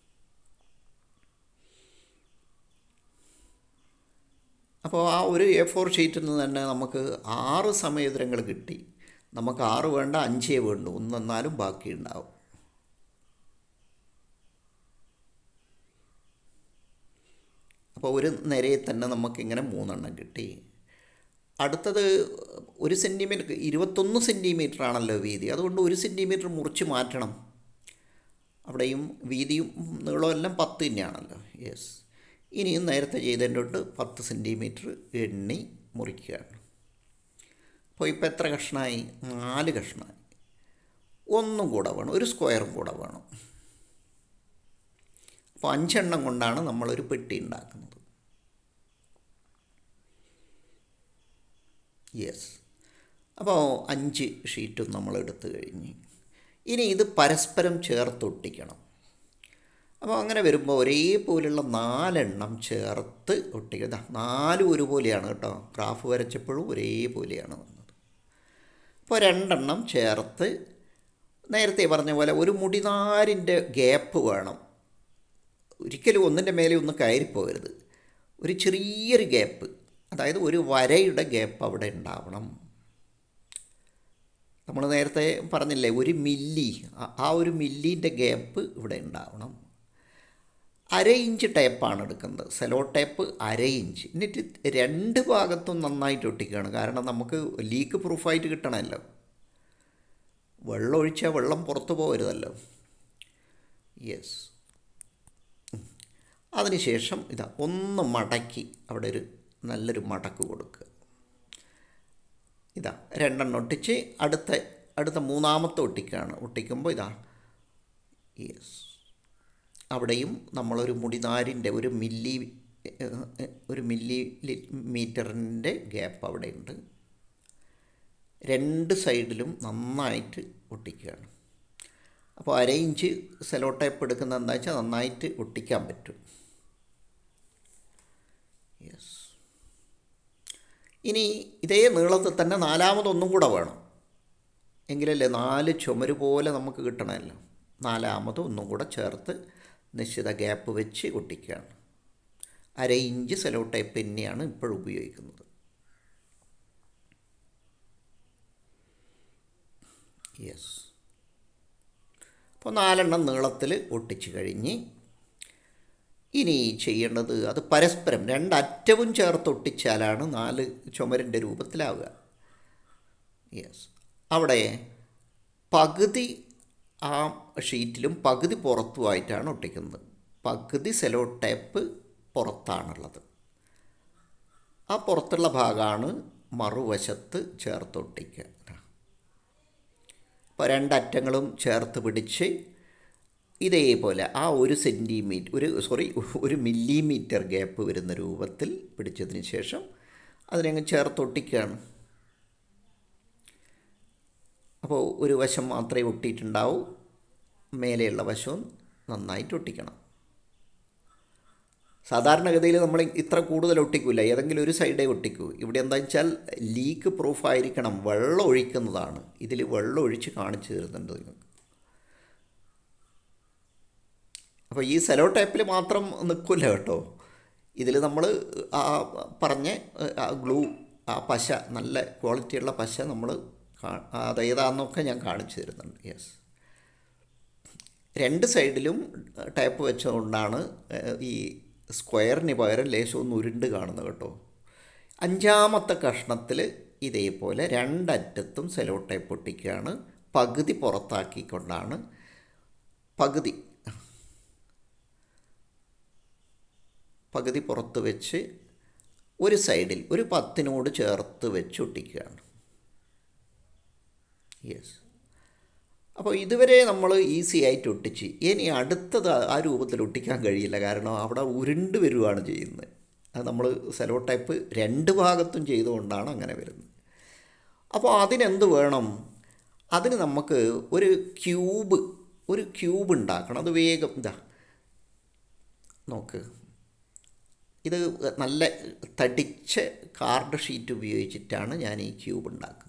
A: അപ്പോൾ ആ ഒരു എ ഫോർ ഷീറ്റിൽ നിന്ന് തന്നെ നമുക്ക് ആറ് സമചതുരങ്ങൾ കിട്ടി. നമുക്ക് ആറ് വേണ്ട, അഞ്ചേ വേണ്ടു, ഒന്നെന്നാലും ബാക്കിയുണ്ടാവും. അപ്പോൾ ഒരു നിരയിൽ തന്നെ നമുക്കിങ്ങനെ മൂന്നെണ്ണം കിട്ടി. അടുത്തത് ഒരു സെൻറ്റിമീറ്റർ ഇരുപത്തൊന്ന് സെൻറ്റിമീറ്റർ ആണല്ലോ വീതി, അതുകൊണ്ട് ഒരു സെൻറ്റിമീറ്റർ മുറിച്ച് മാറ്റണം. അവിടെയും വീതിയും നീളവും എല്ലാം പത്ത് തന്നെയാണല്ലോ. യെസ്. ഇനിയും നേരത്തെ ചെയ്തതിൻ്റെ തൊട്ട് പത്ത് സെൻറ്റിമീറ്റർ എണ്ണി മുറിക്കുകയാണ്. അപ്പോൾ ഇപ്പോൾ എത്ര കഷ്ണമായി? നാല് കഷ്ണമായി. ഒന്നും കൂടെ വേണം, ഒരു സ്ക്വയറും കൂടെ വേണം. അപ്പോൾ അഞ്ചെണ്ണം കൊണ്ടാണ് നമ്മളൊരു പെട്ടി ഉണ്ടാക്കുന്നത്. യെസ്. അപ്പോൾ അഞ്ച് ഷീറ്റും നമ്മൾ എടുത്തു കഴിഞ്ഞ് ഇനി ഇത് പരസ്പരം ചേർത്തൊട്ടിക്കണം. അപ്പോൾ അങ്ങനെ വരുമ്പോൾ ഒരേപോലുള്ള നാലെണ്ണം ചേർത്ത് ഒട്ടിക്കുക. നാലും ഒരുപോലെയാണ് കേട്ടോ, ഗ്രാഫ് വരച്ചപ്പോഴും ഒരേപോലെയാണ് വന്നത്. അപ്പോൾ രണ്ടെണ്ണം ചേർത്ത് നേരത്തെ പറഞ്ഞ പോലെ ഒരു മുടിനാരിൻ്റെ ഗ്യാപ്പ് വേണം. ഒരിക്കലും ഒന്നിൻ്റെ മേലെ ഒന്ന് കയറിപ്പോകരുത്. ഒരു ചെറിയൊരു ഗ്യാപ്പ്, അതായത് ഒരു വരയുടെ ഗ്യാപ്പ് അവിടെ ഉണ്ടാവണം. നമ്മൾ നേരത്തെ പറഞ്ഞില്ലേ ഒരു മില്ലി, ആ ഒരു മില്ലീൻ്റെ ഗ്യാപ്പ് ഇവിടെ ഉണ്ടാവണം. അര ഇഞ്ച് ടേപ്പാണ് എടുക്കുന്നത്, സെലോ ടേപ്പ് അര ഇഞ്ച്. എന്നിട്ട് രണ്ട് ഭാഗത്തും നന്നായിട്ട് ഒട്ടിക്കുകയാണ്, കാരണം നമുക്ക് ലീക്ക് പ്രൂഫായിട്ട് കിട്ടണമല്ലോ. വെള്ളം ഒഴിച്ചാൽ വെള്ളം പുറത്തു പോകരുതല്ലോ. യെസ്. അതിനുശേഷം ഇതാ ഒന്ന് മടക്കി അവിടെ ഒരു നല്ലൊരു മടക്ക് കൊടുക്കുക. ഇതാ രണ്ടെണ്ണം ഒട്ടിച്ച് അടുത്ത അടുത്ത മൂന്നാമത്തെ ഒട്ടിക്കുകയാണ്. ഒട്ടിക്കുമ്പോൾ ഇതാ യെസ്, അവിടെയും നമ്മളൊരു മുടിനാരിൻ്റെ ഒരു മില്ലി ഒരു മില്ലി മീറ്ററിൻ്റെ ഗ്യാപ്പ് അവിടെയുണ്ട്. രണ്ട് സൈഡിലും നന്നായിട്ട് ഒട്ടിക്കുകയാണ്. അപ്പോൾ അര ഇഞ്ച് സെലോ ടേപ്പ് എടുക്കുന്നത് എന്താ വെച്ചാൽ നന്നായിട്ട് ഒട്ടിക്കാൻ പറ്റും. യെസ്. ഇനി ഇതേ നീളത്തിൽ തന്നെ നാലാമതൊന്നും കൂടെ വേണം, എങ്കിലല്ലേ നാല് ചുമര് പോലെ നമുക്ക് കിട്ടണമല്ലോ. നാലാമത് ഒന്നും കൂടെ ചേർത്ത് നിശ്ചിത ഗ്യാപ്പ് വെച്ച് ഒട്ടിക്കുകയാണ്. അര ഇഞ്ച് സെലോ ടേപ്പ് തന്നെയാണ് ഇപ്പോൾ ഉപയോഗിക്കുന്നത്. യെസ്. അപ്പോൾ നാലെണ്ണം നീളത്തിൽ ഒട്ടിച്ച് കഴിഞ്ഞ് ഇനി ചെയ്യേണ്ടത് അത് പരസ്പരം രണ്ടറ്റവും ചേർത്ത് ഒട്ടിച്ചാലാണ് നാല് ചുമരിൻ്റെ രൂപത്തിലാവുക. യെസ്. അവിടെ പകുതി ആ ഷീറ്റിലും പകുതി പുറത്തുമായിട്ടാണ് ഒട്ടിക്കുന്നത്. പകുതി സെലോ ടേപ്പ് പുറത്താണുള്ളത്. ആ പുറത്തുള്ള ഭാഗമാണ് മറുവശത്ത് ചേർത്ത് ഒട്ടിക്കുക. അപ്പോൾ രണ്ടറ്റങ്ങളും ചേർത്ത് പിടിച്ച് ഇതേപോലെ ആ ഒരു സെൻറ്റിമീറ്റർ ഒരു സോറി ഒരു മില്ലിമീറ്റർ ഗ്യാപ്പ് വരുന്ന രൂപത്തിൽ പിടിച്ചതിന് ശേഷം അതിനങ്ങ് ചേർത്തൊട്ടിക്കുകയാണ്. അപ്പോൾ ഒരു വശം മാത്രമേ ഒട്ടിയിട്ടുണ്ടാവൂ, മേലെയുള്ള വശവും നന്നായിട്ട് ഒട്ടിക്കണം. സാധാരണഗതിയിൽ നമ്മൾ ഇത്ര കൂടുതൽ ഒട്ടിക്കില്ല, ഏതെങ്കിലും ഒരു സൈഡേ ഒട്ടിക്കൂ. ഇവിടെ എന്താ വെച്ചാൽ ലീക്ക് പ്രൂഫായിരിക്കണം, വെള്ളം ഒഴിക്കുന്നതാണ്. ഇതിൽ വെള്ളം ഒഴിച്ച് കാണിച്ചു തരുന്നുണ്ട് നിങ്ങൾക്ക്. അപ്പോൾ ഈ സെലോ ടേപ്പിൽ മാത്രം നിൽക്കില്ല കേട്ടോ, ഇതിൽ നമ്മൾ ആ പറഞ്ഞ ആ ഗ്ലൂ, ആ പശ, നല്ല ക്വാളിറ്റിയുള്ള പശ നമ്മൾ അതേതാണെന്നൊക്കെ ഞാൻ കാണിച്ചു തരുന്നുണ്ട്. യെസ്. രണ്ട് സൈഡിലും ടേപ്പ് വെച്ചുകൊണ്ടാണ് ഈ സ്ക്വയറിന് പകരം ലേശം ഒന്ന് ഉരുണ്ട് കാണുന്നത് കേട്ടോ. അഞ്ചാമത്തെ കഷ്ണത്തിൽ ഇതേപോലെ രണ്ടറ്റത്തും സെലോ ടേപ്പ് ഒട്ടിക്കുകയാണ്. പകുതി പുറത്താക്കിക്കൊണ്ടാണ്, പകുതി പകുതി പുറത്ത് വെച്ച് ഒരു സൈഡിൽ ഒരു പത്തിനോട് ചേർത്ത് വെച്ച് ഒട്ടിക്കുകയാണ്. യെസ്. അപ്പോൾ ഇതുവരെ നമ്മൾ ഈസി ആയിട്ട് ഒട്ടിച്ച്, ഇനി അടുത്തത് ആ രൂപത്തിൽ ഒട്ടിക്കാൻ കഴിയില്ല, കാരണം അവിടെ ഉരുണ്ട് വരുവാണ് ചെയ്യുന്നത്. അത് നമ്മൾ സെലോ ടേപ്പ് രണ്ട് ഭാഗത്തും ചെയ്തുകൊണ്ടാണ് അങ്ങനെ വരുന്നത്. അപ്പോൾ അതിനെന്ത് വേണം? അതിന് നമുക്ക് ഒരു ക്യൂബ് ഒരു ക്യൂബ് ഉണ്ടാക്കണം. അത് വേഗം ഇതാ നോക്ക്, ഇത് നല്ല തടിച്ച കാർഡ് ഷീറ്റ് ഉപയോഗിച്ചിട്ടാണ് ഞാൻ ഈ ക്യൂബ് ഉണ്ടാക്കുന്നത്.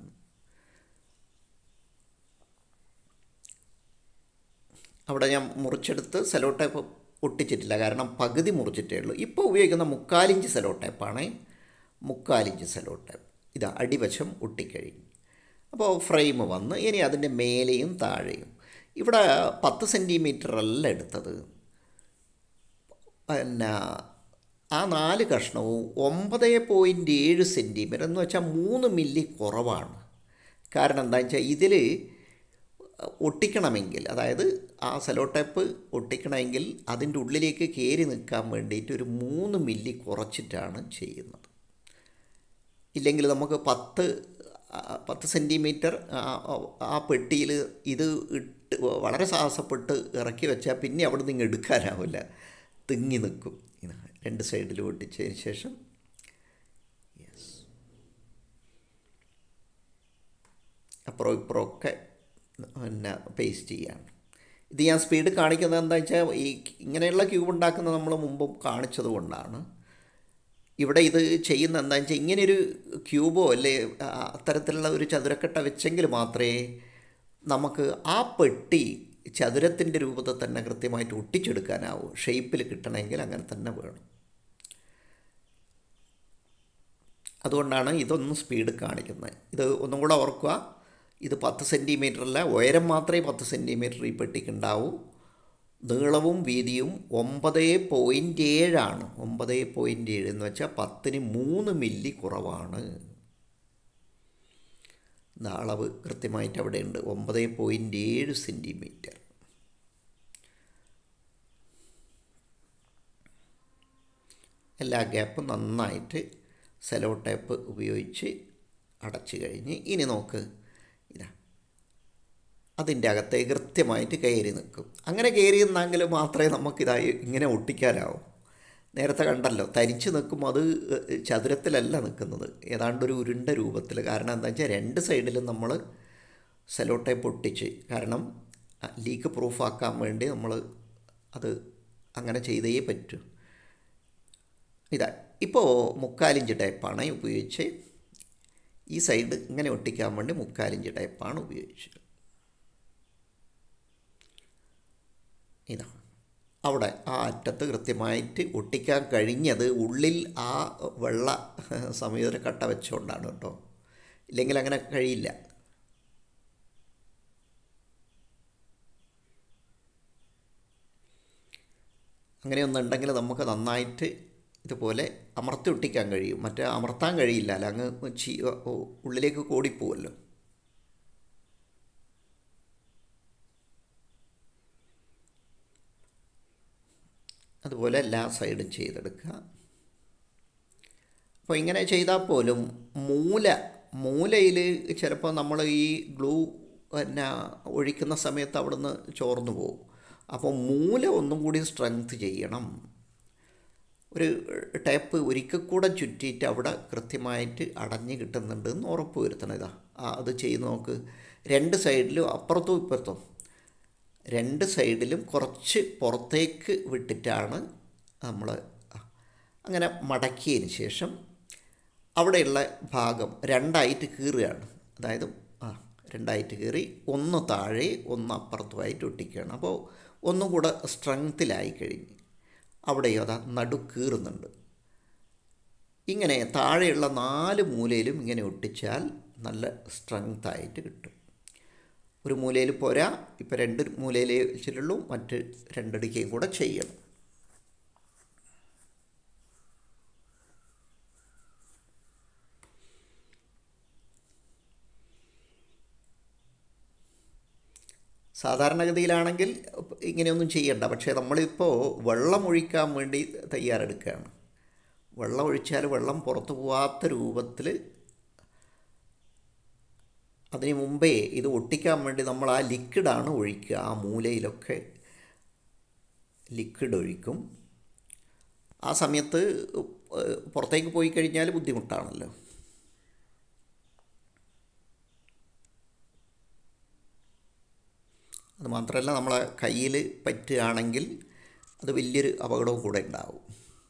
A: അവിടെ ഞാൻ മുറിച്ചെടുത്ത് സെലോ ടേപ്പ് ഒട്ടിച്ചിട്ടില്ല, കാരണം പകുതി മുറിച്ചിട്ടേ ഉള്ളൂ. ഇപ്പോൾ ഉപയോഗിക്കുന്ന മുക്കാലിഞ്ച് സെലോ ടേപ്പാണ്. മുക്കാലിഞ്ച് സെലോ ടേപ്പ് ഇതാ അടിവശം ഒട്ടിക്കഴിഞ്ഞു. അപ്പോൾ ഫ്രെയിം വന്ന് ഇനി അതിൻ്റെ മേലെയും താഴെയും ഇവിടെ പത്ത് സെൻറ്റിമീറ്റർ അല്ല എടുത്തത്, പിന്നെ ആ നാല് കഷ്ണവും ഒമ്പത് പോയിൻറ്റ് ഏഴ് സെൻറ്റിമീറ്റർ എന്ന് വെച്ചാൽ മൂന്ന് മില്ലി കുറവാണ്. കാരണം എന്താ വെച്ചാൽ ഇതിൽ ഒട്ടിക്കണമെങ്കിൽ, അതായത് ആ സെലോ ടേപ്പ് ഒട്ടിക്കണമെങ്കിൽ അതിൻ്റെ ഉള്ളിലേക്ക് കയറി നിൽക്കാൻ വേണ്ടിയിട്ട് ഒരു മൂന്ന് മില്ലി കുറച്ചിട്ടാണ് ചെയ്യുന്നത്. ഇല്ലെങ്കിൽ നമുക്ക് പത്ത് പത്ത് സെൻറ്റിമീറ്റർ ആ പെട്ടിയിൽ ഇത് ഇട്ട് വളരെ സാഹസപ്പെട്ട് ഇറക്കി വെച്ചാൽ പിന്നെ അവിടെ നിന്ന് എടുക്കാനാവില്ല, തിങ്ങി നിൽക്കും. രണ്ട് സൈഡിലും ഒട്ടിച്ചതിന് ശേഷം യെസ് അപ്പുറം ഇപ്പുറം ഒക്കെ പിന്നെ പേസ്റ്റ് ചെയ്യാണ്. ഇത് ഞാൻ സ്പീഡ് കാണിക്കുന്നത് എന്താ വെച്ചാൽ ഈ ഇങ്ങനെയുള്ള ക്യൂബ് ഉണ്ടാക്കുന്നത് നമ്മൾ മുമ്പും കാണിച്ചത് കൊണ്ടാണ്. ഇവിടെ ഇത് ചെയ്യുന്ന എന്താണെന്ന് വെച്ചാൽ ഇങ്ങനെയൊരു ക്യൂബോ അല്ലേ അത്തരത്തിലുള്ള ഒരു ചതുരക്കട്ട വെച്ചെങ്കിൽ മാത്രമേ നമുക്ക് ആ പെട്ടി ചതുരത്തിൻ്റെ രൂപത്തിൽ തന്നെ കൃത്യമായിട്ട് ഒട്ടിച്ചെടുക്കാനാവൂ. ഷേപ്പിൽ കിട്ടണമെങ്കിൽ അങ്ങനെ തന്നെ വേണം. അതുകൊണ്ടാണ് ഇതൊന്നും സ്പീഡ് കാണിക്കുന്നത്. ഇത് ഒന്നും കൂടെ ഓർക്കുക, ഇത് പത്ത് സെൻറ്റിമീറ്ററല്ല, ഉയരം മാത്രമേ പത്ത് സെൻറ്റിമീറ്റർ ഈ പെട്ടിക്ക് ഉണ്ടാവൂ. നീളവും വീതിയും ഒമ്പത് പോയിൻറ്റ് ഏഴാണ്. ഒമ്പത് പോയിൻറ്റ് ഏഴ് എന്ന് വെച്ചാൽ പത്തിന് മൂന്ന് മില്ലി കുറവാണ്. അളവ് കൃത്യമായിട്ട് അവിടെ ഉണ്ട്, ഒമ്പത് പോയിൻറ്റ് ഏഴ് സെൻറ്റിമീറ്റർ. എല്ലാ ഗ്യാപ്പും നന്നായിട്ട് സെലോ ടേപ്പ് ഉപയോഗിച്ച് അടച്ചു കഴിഞ്ഞ് ഇനി നോക്ക്, ഇതാ അതിൻ്റെ അകത്തേക്ക് കൃത്യമായിട്ട് കയറി നിൽക്കും. അങ്ങനെ കയറി നിന്നെങ്കിൽ മാത്രമേ നമുക്കിതായി ഇങ്ങനെ ഒട്ടിക്കാനാവും. നേരത്തെ കണ്ടല്ലോ, തരിച്ച് നിൽക്കും, അത് ചതുരത്തിലല്ല നിൽക്കുന്നത്, ഏതാണ്ടൊരു ഉരുണ്ട രൂപത്തിൽ. കാരണം എന്താ വെച്ചാൽ രണ്ട് സൈഡിലും നമ്മൾ സെലോ ടേപ്പ് ഒട്ടിച്ച്, കാരണം ലീക്ക് പ്രൂഫാക്കാൻ വേണ്ടി നമ്മൾ അത് അങ്ങനെ ചെയ്തേ പറ്റൂ. ഇതാ ഇപ്പോൾ മുക്കാലിഞ്ച് ടേപ്പാണ് ഉപയോഗിച്ച്, ഈ സൈഡ് ഇങ്ങനെ ഒട്ടിക്കാൻ വേണ്ടി മുക്കാലിഞ്ച് ടേപ്പാണ് ഉപയോഗിച്ചത്. ഇതാ അവിടെ ആ അറ്റത്ത് കൃത്യമായിട്ട് ഒട്ടിക്കാൻ കഴിഞ്ഞത് ഉള്ളിൽ ആ വെള്ള സമീപ കട്ട വെച്ചുകൊണ്ടാണ് കേട്ടോ, ഇല്ലെങ്കിൽ അങ്ങനെ കഴിയില്ല. അങ്ങനെയൊന്നുണ്ടെങ്കിൽ നമുക്ക് നന്നായിട്ട് ഇതുപോലെ അമർത്തി ഒട്ടിക്കാൻ കഴിയും. മറ്റേ അമർത്താൻ കഴിയില്ല, അല്ല അങ്ങ് ചീ ഉള്ളിലേക്ക് കോടിപ്പോവല്ലോ. അതുപോലെ എല്ലാ സൈഡും ചെയ്തെടുക്കുക. അപ്പോൾ ഇങ്ങനെ ചെയ്താൽ പോലും മൂല മൂലയിൽ ചിലപ്പോൾ നമ്മൾ ഈ ഗ്ലൂ പിന്നെ ഒഴിക്കുന്ന സമയത്ത് അവിടുന്ന് ചോർന്നു പോകും. അപ്പോൾ മൂല ഒന്നും കൂടി സ്ട്രെങ്ത് ചെയ്യണം. ഒരു ടേപ്പ് ഒരിക്കൽ കൂടെ ചുറ്റിയിട്ട് അവിടെ കൃത്യമായിട്ട് അടഞ്ഞ് കിട്ടുന്നുണ്ട് എന്ന് ഉറപ്പ് വരുത്തണം. ഇതാ അത് ചെയ്ത് നോക്ക്. രണ്ട് സൈഡിലും അപ്പുറത്തും ഇപ്പുറത്തും രണ്ട് സൈഡിലും കുറച്ച് പുറത്തേക്ക് വിട്ടിട്ടാണ് നമ്മൾ അങ്ങനെ മടക്കിയതിന് ശേഷം അവിടെയുള്ള ഭാഗം രണ്ടായിട്ട് കീറുകയാണ്. അതായത് ആ രണ്ടായിട്ട് കീറി ഒന്ന് താഴെ ഒന്ന് അപ്പുറത്തുമായിട്ട് ഒട്ടിക്കുകയാണ്. അപ്പോൾ ഒന്നും കൂടെ സ്ട്രെങ്ത്തിലായി കഴിഞ്ഞ് അവിടെയോ അതാ നടു കീറുന്നുണ്ട്. ഇങ്ങനെ താഴെയുള്ള നാല് മൂലയിലും ഇങ്ങനെ ഒട്ടിച്ചാൽ നല്ല സ്ട്രെങ്തായിട്ട് കിട്ടും. ഒരു മൂലയിൽ പോരാ, ഇപ്പോൾ രണ്ട് മൂലയിലേ വെച്ചിട്ടുള്ളൂ, മറ്റ് രണ്ടടിക്കുകയും കൂടെ ചെയ്യണം. സാധാരണഗതിയിലാണെങ്കിൽ ഇങ്ങനെയൊന്നും ചെയ്യണ്ട. പക്ഷേ നമ്മളിപ്പോൾ വെള്ളം ഒഴിക്കാൻ വേണ്ടി തയ്യാറെടുക്കുകയാണ്. വെള്ളം ഒഴിച്ചാൽ വെള്ളം പുറത്തു പോകാത്ത രൂപത്തിൽ അതിന് മുമ്പേ ഇത് ഒട്ടിക്കാൻ വേണ്ടി നമ്മൾ ആ ലിക്വിഡാണ് ഒഴിക്കുക. ആ മൂലയിലൊക്കെ ലിക്വിഡ് ഒഴിക്കും. ആ സമയത്ത് പുറത്തേക്ക് പോയി കഴിഞ്ഞാൽ ബുദ്ധിമുട്ടാണല്ലോ. അതുമാത്രമല്ല, നമ്മളെ കയ്യിൽ പറ്റുകയാണെങ്കിൽ അത് വലിയൊരു അപകടവും കൂടെ ഉണ്ടാവും.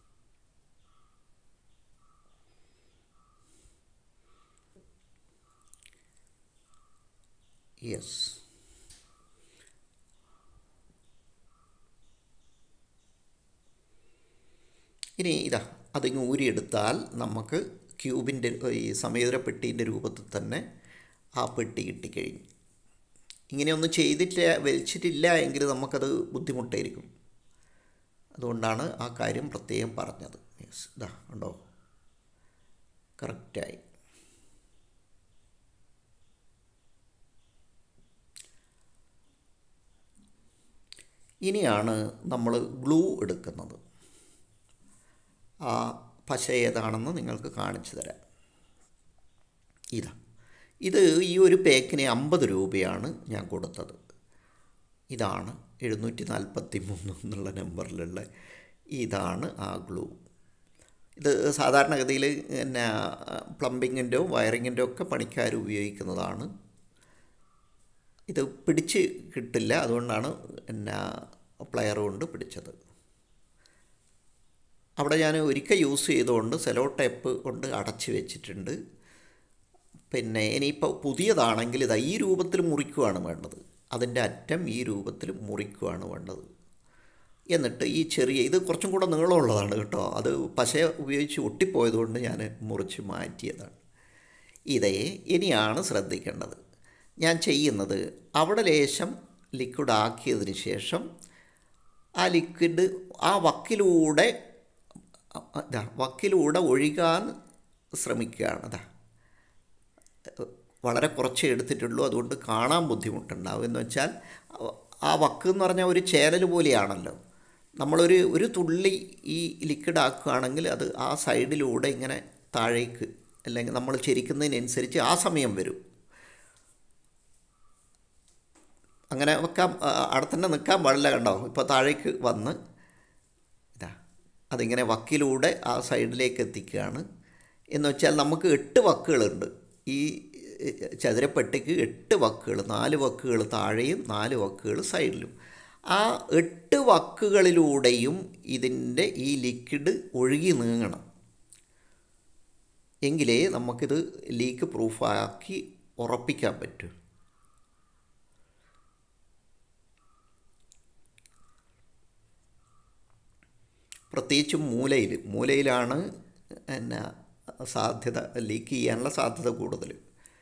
A: യെസ്, ഇനി ഇതാ അതിങ്ങ് ഊരിയെടുത്താൽ നമുക്ക് ക്യൂബിൻ്റെ ഈ സമേതര പെട്ടീൻ്റെ രൂപത്തിൽ തന്നെ ആ പെട്ടി കിട്ടിക്കഴിഞ്ഞു. ഇങ്ങനെയൊന്നും ചെയ്തിട്ടില്ല വലിച്ചിട്ടില്ല എങ്കിൽ നമുക്കത് ബുദ്ധിമുട്ടായിരിക്കും. അതുകൊണ്ടാണ് ആ കാര്യം പ്രത്യേകം പറഞ്ഞത്. യെസ്, ഇതാ ഉണ്ടോ, കറക്റ്റായി. ഇനിയാണ് നമ്മൾ ഗ്ലൂ എടുക്കുന്നത്. ആ പശ ഏതാണെന്ന് നിങ്ങൾക്ക് കാണിച്ചു തരാം. ഇതാ ഇത് ഈ ഒരു പാക്കിന് അമ്പത് രൂപയാണ് ഞാൻ കൊടുത്തത്. ഇതാണ് എഴുന്നൂറ്റി നാൽപ്പത്തി മൂന്ന് എന്നുള്ള നമ്പറിലുള്ള ഇതാണ് ആ ഗ്ലൂ. ഇത് സാധാരണഗതിയിൽ പിന്നെ പ്ലംബിങ്ങിൻ്റെയോ വയറിങ്ങിൻ്റെയോ ഒക്കെ പണിക്കാർ ഉപയോഗിക്കുന്നതാണ്. ഇത് പിടിച്ച് കിട്ടില്ല, അതുകൊണ്ടാണ് പിന്നെ പ്ലെയർ കൊണ്ട് പിടിച്ചത്. അവിടെ ഞാൻ ഒരിക്കൽ യൂസ് ചെയ്തുകൊണ്ട് സെലോ ടേപ്പ് കൊണ്ട് അടച്ച് വെച്ചിട്ടുണ്ട്. പിന്നെ ഇനിയിപ്പോൾ പുതിയതാണെങ്കിൽ ഇതാ ഈ രൂപത്തിൽ മുറിക്കുകയാണ് വേണ്ടത്. അതിൻ്റെ അറ്റം ഈ രൂപത്തിൽ മുറിക്കുകയാണ് വേണ്ടത്. എന്നിട്ട് ഈ ചെറിയ ഇത് കുറച്ചും കൂടെ നീളമുള്ളതാണ് കേട്ടോ, അത് പശ ഉപയോഗിച്ച് ഒട്ടിപ്പോയതുകൊണ്ട് ഞാൻ മുറിച്ച് മാറ്റിയതാണ്. ഇതേ ഇനിയാണ് ശ്രദ്ധിക്കേണ്ടത്. ഞാൻ ചെയ്യുന്നത് അവിടെ ലേശം ലിക്വിഡ് ആക്കിയതിന് ശേഷം ആ ലിക്വിഡ് ആ വക്കിലൂടെ അതാ വക്കിലൂടെ ഒഴുകാൻ ശ്രമിക്കുകയാണ്. അതാ വളരെ കുറച്ചേ എടുത്തിട്ടുള്ളൂ, അതുകൊണ്ട് കാണാൻ ബുദ്ധിമുട്ടുണ്ടാവും. എന്ന് വെച്ചാൽ ആ വക്ക് എന്ന് പറഞ്ഞാൽ ഒരു ചേരൽ പോലെയാണല്ലോ. നമ്മളൊരു ഒരു തുള്ളി ഈ ലിക്വിഡ് ആക്കുകയാണെങ്കിൽ അത് ആ സൈഡിലൂടെ ഇങ്ങനെ താഴേക്ക്, അല്ലെങ്കിൽ നമ്മൾ ചെരിക്കുന്നതിനനുസരിച്ച് ആ സമയം വരും. അങ്ങനെ വെക്കാൻ അവിടെ തന്നെ നിൽക്കാൻ പാടില്ല. കണ്ടോ, ഇപ്പോൾ താഴേക്ക് വന്ന് ഇതാ അതിങ്ങനെ വക്കിലൂടെ ആ സൈഡിലേക്ക് എത്തിക്കുകയാണ്. എന്ന് വെച്ചാൽ നമുക്ക് എട്ട് വക്കുകളുണ്ട് ഈ ചതുരപ്പെട്ടിക്ക്. എട്ട് വക്കുകൾ, നാല് വക്കുകൾ താഴെയും നാല് വക്കുകൾ സൈഡിലും. ആ എട്ട് വക്കുകളിലൂടെയും ഇതിൻ്റെ ഈ ലിക്വിഡ് ഒഴുകി നീങ്ങണം, എങ്കിലേ നമുക്കിത് ലീക്ക് പ്രൂഫാക്കി ഉറപ്പിക്കാൻ പറ്റും. പ്രത്യേകിച്ചും മൂലയിൽ മൂലയിലാണ് പിന്നെ സാധ്യത, ലീക്ക് ചെയ്യാനുള്ള സാധ്യത കൂടുതൽ.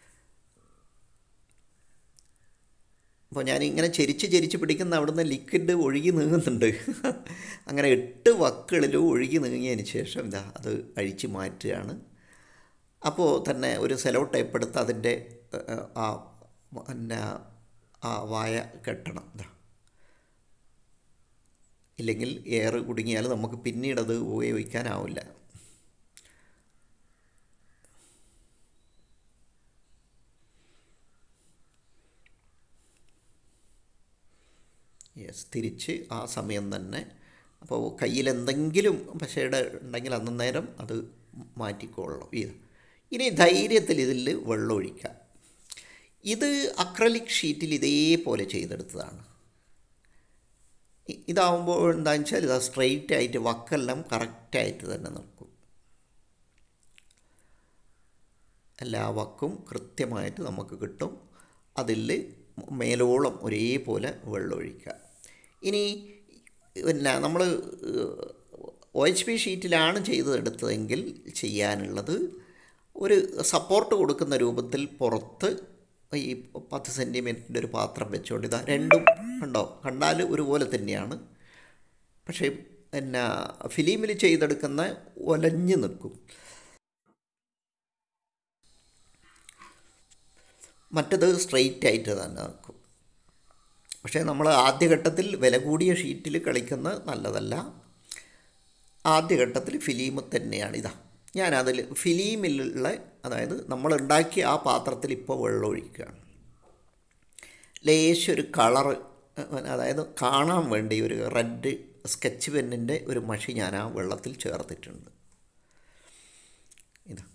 A: അപ്പോൾ ഞാനിങ്ങനെ ചെരിച്ച് ചെരിച്ച് പിടിക്കുന്ന അവിടുന്ന് ലിക്വിഡ് ഒഴുകി നീങ്ങുന്നുണ്ട്. അങ്ങനെ എട്ട് വക്കുകളിലും ഒഴുകി നീങ്ങിയതിന് ശേഷം ഇതാ അത് അഴിച്ച് മാറ്റുകയാണ്. അപ്പോൾ തന്നെ ഒരു സെലോ ടേപ്പ് എടുത്ത് അതിൻ്റെ ആ പിന്നെ ആ വായ കെട്ടണം. ഇതാ ഇല്ലെങ്കിൽ എയർ കുടുങ്ങിയാൽ നമുക്ക് പിന്നീടത് ഉപയോഗിക്കാനാവില്ല. യെസ്, തിരിച്ച് ആ സമയം തന്നെ. അപ്പോൾ കയ്യിലെന്തെങ്കിലും പശയുടെ ഉണ്ടെങ്കിൽ അന്നേരം അത് മാറ്റിക്കൊള്ളണം. ഇത് ഇനി ധൈര്യത്തിൽ ഇതിൽ വെള്ളം ഒഴിക്കാം. ഇത് അക്രലിക് ഷീറ്റിൽ ഇതേപോലെ ചെയ്തെടുത്തതാണ്. ഇതാവുമ്പോൾ എന്താണെന്ന് വെച്ചാൽ ഇതാ സ്ട്രെയിറ്റ് ആയിട്ട് വക്കെല്ലാം കറക്റ്റായിട്ട് തന്നെ നിൽക്കും. എല്ലാ വക്കും കൃത്യമായിട്ട് നമുക്ക് കിട്ടും. അതിൽ മേലോളം ഒരേപോലെ വെള്ളം ഒഴിക്കുക. ഇനി പിന്നെ നമ്മൾ ഒ എച്ച് പി ഷീറ്റിലാണ് ചെയ്തെടുത്തതെങ്കിൽ ചെയ്യാനുള്ളത് ഒരു സപ്പോർട്ട് കൊടുക്കുന്ന രൂപത്തിൽ പുറത്ത് ഈ പത്ത് സെൻറ്റിമീറ്ററിൻ്റെ ഒരു പാത്രം വെച്ചുകൊണ്ട് ഇതാ രണ്ടും കണ്ടോ, കണ്ടാൽ ഒരുപോലെ തന്നെയാണ്. പക്ഷേ പിന്നെ ഫിലിമിൽ ചെയ്തെടുക്കുന്ന ഒലഞ്ഞ് നിൽക്കും. മറ്റത് സ്ട്രെയിറ്റ് ആയിട്ട് തന്നെ നിൽക്കും. പക്ഷേ നമ്മൾ ആദ്യഘട്ടത്തിൽ വില കൂടിയ ഷീറ്റിൽ കളിക്കുന്നത് നല്ലതല്ല. ആദ്യഘട്ടത്തിൽ ഫിലിം തന്നെയാണ്. ഇതാ ഞാനതിൽ ഫിലിമിലുള്ള, അതായത് നമ്മൾ ഉണ്ടാക്കിയ ആ പാത്രത്തിൽ ഇപ്പോൾ വെള്ളം ഒഴിക്കുകയാണ്. ലേശം ഒരു കളറ്, അതായത് കാണാൻ വേണ്ടി ഒരു റെഡ് സ്കെച്ച് പെന്നിൻ്റെ ഒരു മഷി ഞാൻ ആ വെള്ളത്തിൽ ചേർത്തിട്ടുണ്ട്. ഇതാ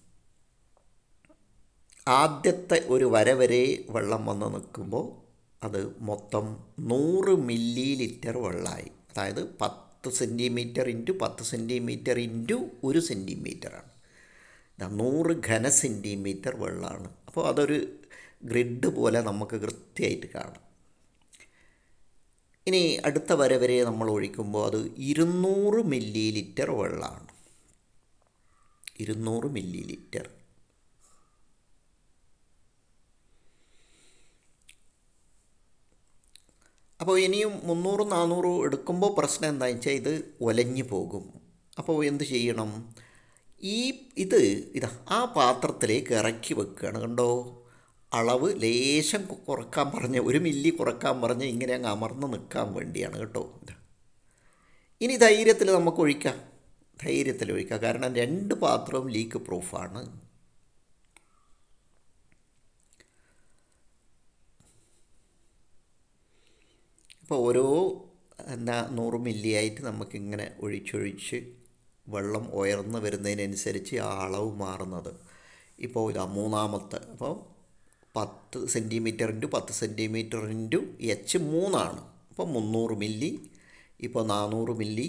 A: ആദ്യത്തെ ഒരു വര വരെ വെള്ളം വന്ന് നിൽക്കുമ്പോൾ അത് മൊത്തം നൂറ് മില്ലി ലിറ്റർ വെള്ളമായി. അതായത് പത്ത് സെൻറ്റിമീറ്റർ ഇൻറ്റു പത്ത് സെൻറ്റിമീറ്റർ ഇൻറ്റു ഒരു സെൻറ്റിമീറ്ററാണ്. നൂറ് ഘന സെൻറ്റിമീറ്റർ വെള്ളമാണ്. അപ്പോൾ അതൊരു ഗ്രിഡ് പോലെ നമുക്ക് കൃത്യമായിട്ട് കാണാം. ഇനി അടുത്ത വര വരെ നമ്മൾ ഒഴിക്കുമ്പോൾ അത് ഇരുന്നൂറ് മില്ലി ലിറ്റർ വെള്ളമാണ്. ഇരുന്നൂറ് മില്ലി ലിറ്റർ. അപ്പോൾ ഇനിയും മുന്നൂറ് നാനൂറ് എടുക്കുമ്പോൾ പ്രശ്നം എന്താണെന്ന് വെച്ചാൽ ഇത് ഒലഞ്ഞു പോകും. അപ്പോൾ എന്ത് ചെയ്യണം? ഈ ഇത് ഇതാ ആ പാത്രത്തിലേക്ക് ഇറക്കി വെക്കുകയാണ്. കണ്ടോ, അളവ് ലേശം കുറക്കാൻ പറഞ്ഞ് ഒരു മില്ലി കുറക്കാൻ പറഞ്ഞ് ഇങ്ങനെ അങ്ങ് അമർന്ന് നിൽക്കാൻ വേണ്ടിയാണ് കേട്ടോ. ഇനി ധൈര്യത്തിൽ നമുക്ക് ഒഴിക്കാം, ധൈര്യത്തിൽ ഒഴിക്കാം. കാരണം രണ്ട് പാത്രവും ലീക്ക് പ്രൂഫാണ്. ഇപ്പോൾ ഓരോ എന്താ നൂറ് മില്ലി ആയിട്ട് നമുക്കിങ്ങനെ ഒഴിച്ചൊഴിച്ച് വെള്ളം ഉയർന്നു വരുന്നതിനനുസരിച്ച് ആ അളവ് മാറുന്നത്. ഇപ്പോൾ ഇതാ മൂന്നാമത്തെ, അപ്പോൾ പത്ത് സെൻറ്റിമീറ്റർ ഇൻറ്റു പത്ത് സെൻറ്റിമീറ്റർ ഇൻറ്റു എച്ച് മൂന്നാണ്. അപ്പോൾ മുന്നൂറ് മില്ലി, ഇപ്പോൾ നാനൂറ് മില്ലി,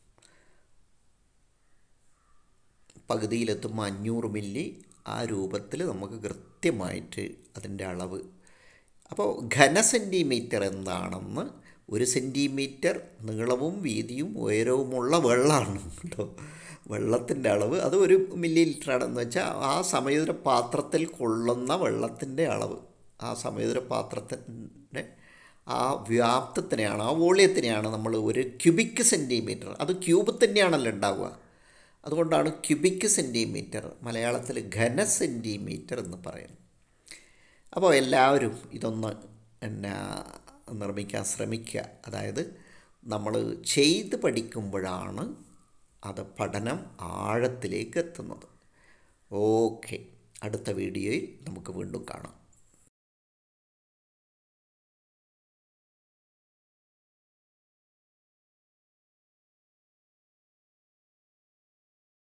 A: പകുതിയിലെത്തുമ്പോൾ അഞ്ഞൂറ് മില്ലി. ആ രൂപത്തിൽ നമുക്ക് കൃത്യമായിട്ട് അതിൻ്റെ അളവ്. അപ്പോൾ ഘന സെൻറ്റിമീറ്റർ എന്താണെന്ന്, ഒരു സെൻറ്റിമീറ്റർ നീളവും വീതിയും ഉയരവുമുള്ള വെള്ളമാണ് കേട്ടോ. വെള്ളത്തിൻ്റെ അളവ് അത് ഒരു മില്ലി ലിറ്ററാണെന്ന് വെച്ചാൽ ആ സമയുദ്ര പാത്രത്തിൽ കൊള്ളുന്ന വെള്ളത്തിൻ്റെ അളവ്, ആ സമയുദ്ര പാത്രത്തിൻ്റെ ആ വ്യാപ്തത്തിനെയാണ്, ആ വോളിയത്തിനെയാണ് നമ്മൾ ഒരു ക്യൂബിക് സെൻറ്റിമീറ്റർ, അത് ക്യൂബ് തന്നെയാണല്ലോ ഉണ്ടാവുക, അതുകൊണ്ടാണ് ക്യൂബിക് സെൻറ്റിമീറ്റർ മലയാളത്തിൽ ഘന സെൻറ്റിമീറ്റർ എന്ന് പറയുന്നത്. അപ്പോൾ എല്ലാവരും ഇതൊന്ന് എന്നാ നിർമ്മിക്കാൻ ശ്രമിക്കുക. അതായത് നമ്മൾ ചെയ്ത് പഠിക്കുമ്പോഴാണ് അത് പഠനം ആഴത്തിലേക്ക് എത്തുന്നത്. ഓക്കെ, അടുത്ത വീഡിയോയിൽ നമുക്ക് വീണ്ടും കാണാം.